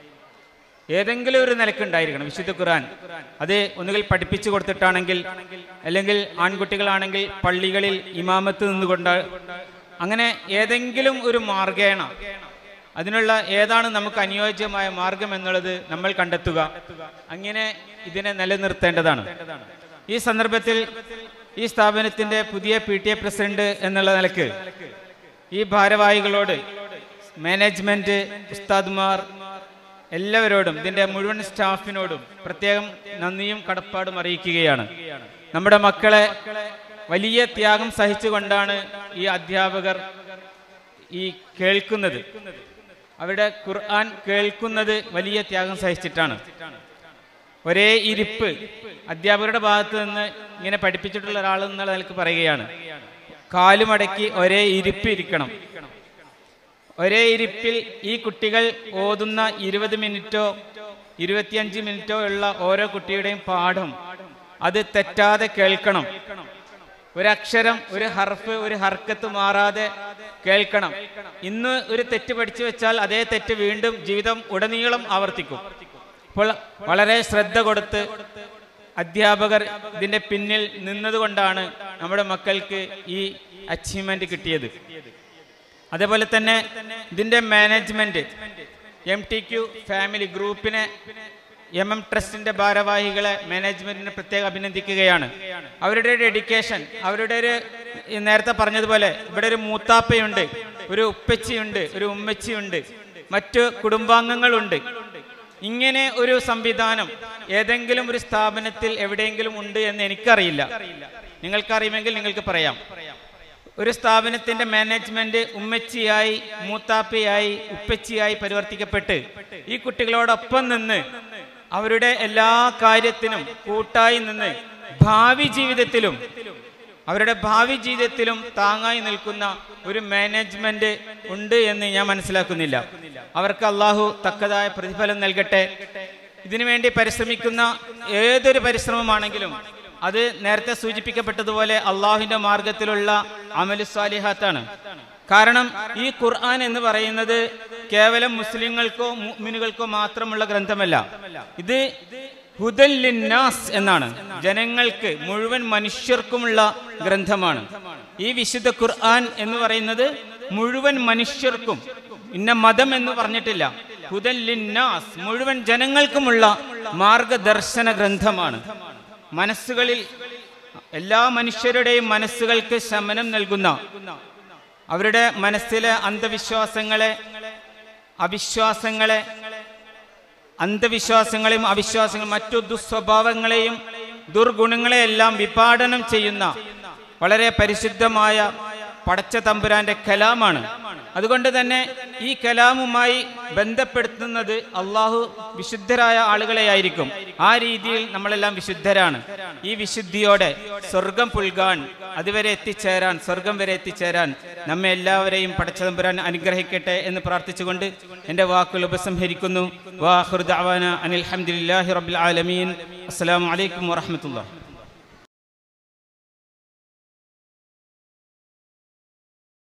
വിശുദ്ധ ഖുർആൻ അത് ഒന്നുകിൽ പഠിപ്പിച്ചു കൊടുത്തിട്ടാണെങ്കിൽ, അല്ലെങ്കിൽ ആൺകുട്ടികളാണെങ്കിൽ പള്ളികളിൽ ഇമാമത്ത് നിന്നുകൊണ്ട്, അങ്ങനെ ഏതെങ്കിലും ഒരു മാർഗേണ അതിനുള്ള ഏതാണ് നമുക്ക് അനുയോജ്യമായ മാർഗം എന്നുള്ളത് നമ്മൾ കണ്ടെത്തുക. അങ്ങനെ ഇതിനെ നിലനിർത്തേണ്ടതാണ്. ഈ സന്ദർഭത്തിൽ ഈ സ്ഥാപനത്തിൻ്റെ പുതിയ PTA പ്രസിഡന്റ് എന്നുള്ള നിലക്ക് ഈ ഭാരവാഹികളോട്, മാനേജ്മെന്റ്, ഉസ്താദ്മാർ എല്ലാവരോടും ഇതിൻ്റെ മുഴുവൻ സ്റ്റാഫിനോടും പ്രത്യേകം നന്ദിയും കടപ്പാടും അറിയിക്കുകയാണ്. നമ്മുടെ മക്കളെ വലിയ ത്യാഗം സഹിച്ചുകൊണ്ടാണ് ഈ അധ്യാപകർ ഈ കേൾക്കുന്നത്. അവരുടെ ഖുർആൻ കേൾക്കുന്നത് വലിയ ത്യാഗം സഹിച്ചിട്ടാണ്. ഒരേ ഇരിപ്പ് അധ്യാപകരുടെ ഭാഗത്ത് നിന്ന് ഇങ്ങനെ പഠിപ്പിച്ചിട്ടുള്ള ഒരാൾ എന്നുള്ള നിലക്ക് പറയുകയാണ്. കാലുമടക്കി ഒരേ ഇരിപ്പ് ഇരിക്കണം. ഒരേ ഇരിപ്പിൽ ഈ കുട്ടികൾ ഓതുന്ന 20 മിനിറ്റോ 25 മിനിറ്റോ ഉള്ള ഓരോ കുട്ടിയുടെയും പാഠം അത് തെറ്റാതെ കേൾക്കണം. ഒരക്ഷരം, ഒരു ഹർഫ്, ഒരു ഹർക്കത്ത് മാറാതെ കേൾക്കണം. ഇന്ന് ഒരു തെറ്റ് പഠിച്ചു വെച്ചാൽ അതേ തെറ്റ് വീണ്ടും ജീവിതം ഉടനീളം ആവർത്തിക്കും. അപ്പോൾ വളരെ ശ്രദ്ധ കൊടുത്ത് അധ്യാപകർ ഇതിൻ്റെ പിന്നിൽ നിന്നതുകൊണ്ടാണ് നമ്മുടെ മക്കൾക്ക് ഈ അച്ചീവ്മെന്റ് കിട്ടിയത്. അതേപോലെ തന്നെ ഇതിൻ്റെ മാനേജ്മെന്റ് MTQ ഫാമിലി ഗ്രൂപ്പിനെ ട്രസ്റ്റിന്റെ ഭാരവാഹികളെ മാനേജ്മെന്റിനെ പ്രത്യേകം അഭിനന്ദിക്കുകയാണ്. അവരുടെ ഡെഡിക്കേഷൻ, അവരുടെ ഒരു നേരത്തെ പറഞ്ഞതുപോലെ ഇവിടെ ഒരു മൂത്താപ്പയുണ്ട്, ഒരു ഉപ്പച്ചിയുണ്ട്, ഒരു ഉമ്മച്ചിയുണ്ട്, മറ്റു കുടുംബാംഗങ്ങളുണ്ട്. ഇങ്ങനെ ഒരു സംവിധാനം ഏതെങ്കിലും ഒരു സ്ഥാപനത്തിൽ എവിടെയെങ്കിലും ഉണ്ട് എന്ന് എനിക്കറിയില്ല. നിങ്ങൾക്കറിയുമെങ്കിൽ നിങ്ങൾക്ക് പറയാം. ഒരു സ്ഥാപനത്തിന്റെ മാനേജ്മെന്റ് ഉമ്മച്ചിയായി, മൂത്താപ്പയായി, ഉപ്പച്ചിയായി പരിവർത്തിക്കപ്പെട്ട് ഈ കുട്ടികളോടൊപ്പം നിന്ന് അവരുടെ എല്ലാ കാര്യത്തിനും കൂട്ടായി നിന്ന് അവരുടെ ഭാവി ജീവിതത്തിലും താങ്ങായി നിൽക്കുന്ന ഒരു മാനേജ്മെന്റ് ഉണ്ട് എന്ന് ഞാൻ മനസ്സിലാക്കുന്നില്ല. അവർക്ക് അള്ളാഹു തക്കതായ പ്രതിഫലം നൽകട്ടെ. ഇതിനുവേണ്ടി പരിശ്രമിക്കുന്ന ഏതൊരു പരിശ്രമമാണെങ്കിലും അത് നേരത്തെ സൂചിപ്പിക്കപ്പെട്ടതുപോലെ അള്ളാഹുവിന്റെ മാർഗത്തിലുള്ള അമലു സ്വാലിഹാത്താണ്. കാരണം ഈ ഖുർആൻ എന്ന് പറയുന്നത് കേവലം മുസ്ലിങ്ങൾക്കോ മുഅ്മിനുകൾക്കോ മാത്രമുള്ള ഗ്രന്ഥമല്ല. ഇത് ഹുദൽ ലിന്നാസ് എന്നാണ്, ജനങ്ങൾക്ക് മുഴുവൻ മനുഷ്യർക്കുമുള്ള ഗ്രന്ഥമാണ്. ഈ വിശുദ്ധ ഖുർആൻ എന്ന് പറയുന്നത് മുഴുവൻ മനുഷ്യർക്കും, ഇന്ന മതം എന്ന് പറഞ്ഞിട്ടില്ല. ഹുദൽ ലിന്നാസ്, മുഴുവൻ ജനങ്ങൾക്കുമുള്ള മാർഗദർശന ഗ്രന്ഥമാണ്. മനസ്സുകളിൽ, എല്ലാ മനുഷ്യരുടെയും മനസ്സുകൾക്ക് ശമനം നൽകുന്ന, അവരുടെ മനസ്സിലെ അന്ധവിശ്വാസങ്ങളെയും അവിശ്വാസങ്ങളും മറ്റു ദുസ്വഭാവങ്ങളെയും ദുർഗുണങ്ങളെയെല്ലാം വിപാടനം ചെയ്യുന്ന വളരെ പരിശുദ്ധമായ പടച്ച തമ്പുരാന്റെ കലാമാണ്. അതുകൊണ്ട് തന്നെ ഈ കലാമുമായി ബന്ധപ്പെടുത്തുന്നത് അള്ളാഹു വിശുദ്ധരായ ആളുകളെയായിരിക്കും. ആ രീതിയിൽ നമ്മളെല്ലാം വിശുദ്ധരാണ്. ഈ വിശുദ്ധിയോടെ സ്വർഗം പുൽകാൻ, അതുവരെ എത്തിച്ചേരാൻ, സ്വർഗം വരെ എത്തിച്ചേരാൻ നമ്മെ എല്ലാവരെയും പടച്ച തമ്പുരാൻ അനുഗ്രഹിക്കട്ടെ എന്ന് പ്രാർത്ഥിച്ചുകൊണ്ട് എൻ്റെ വാക്കുകൾ ഉപസംഹരിക്കുന്നു. വാഖിറു ദഅവാന അനിൽ ഹംദുലില്ലാഹി റബ്ബിൽ ആലമീൻ. അസ്സലാമു അലൈക്കും വറഹ്മത്തുള്ളാഹി.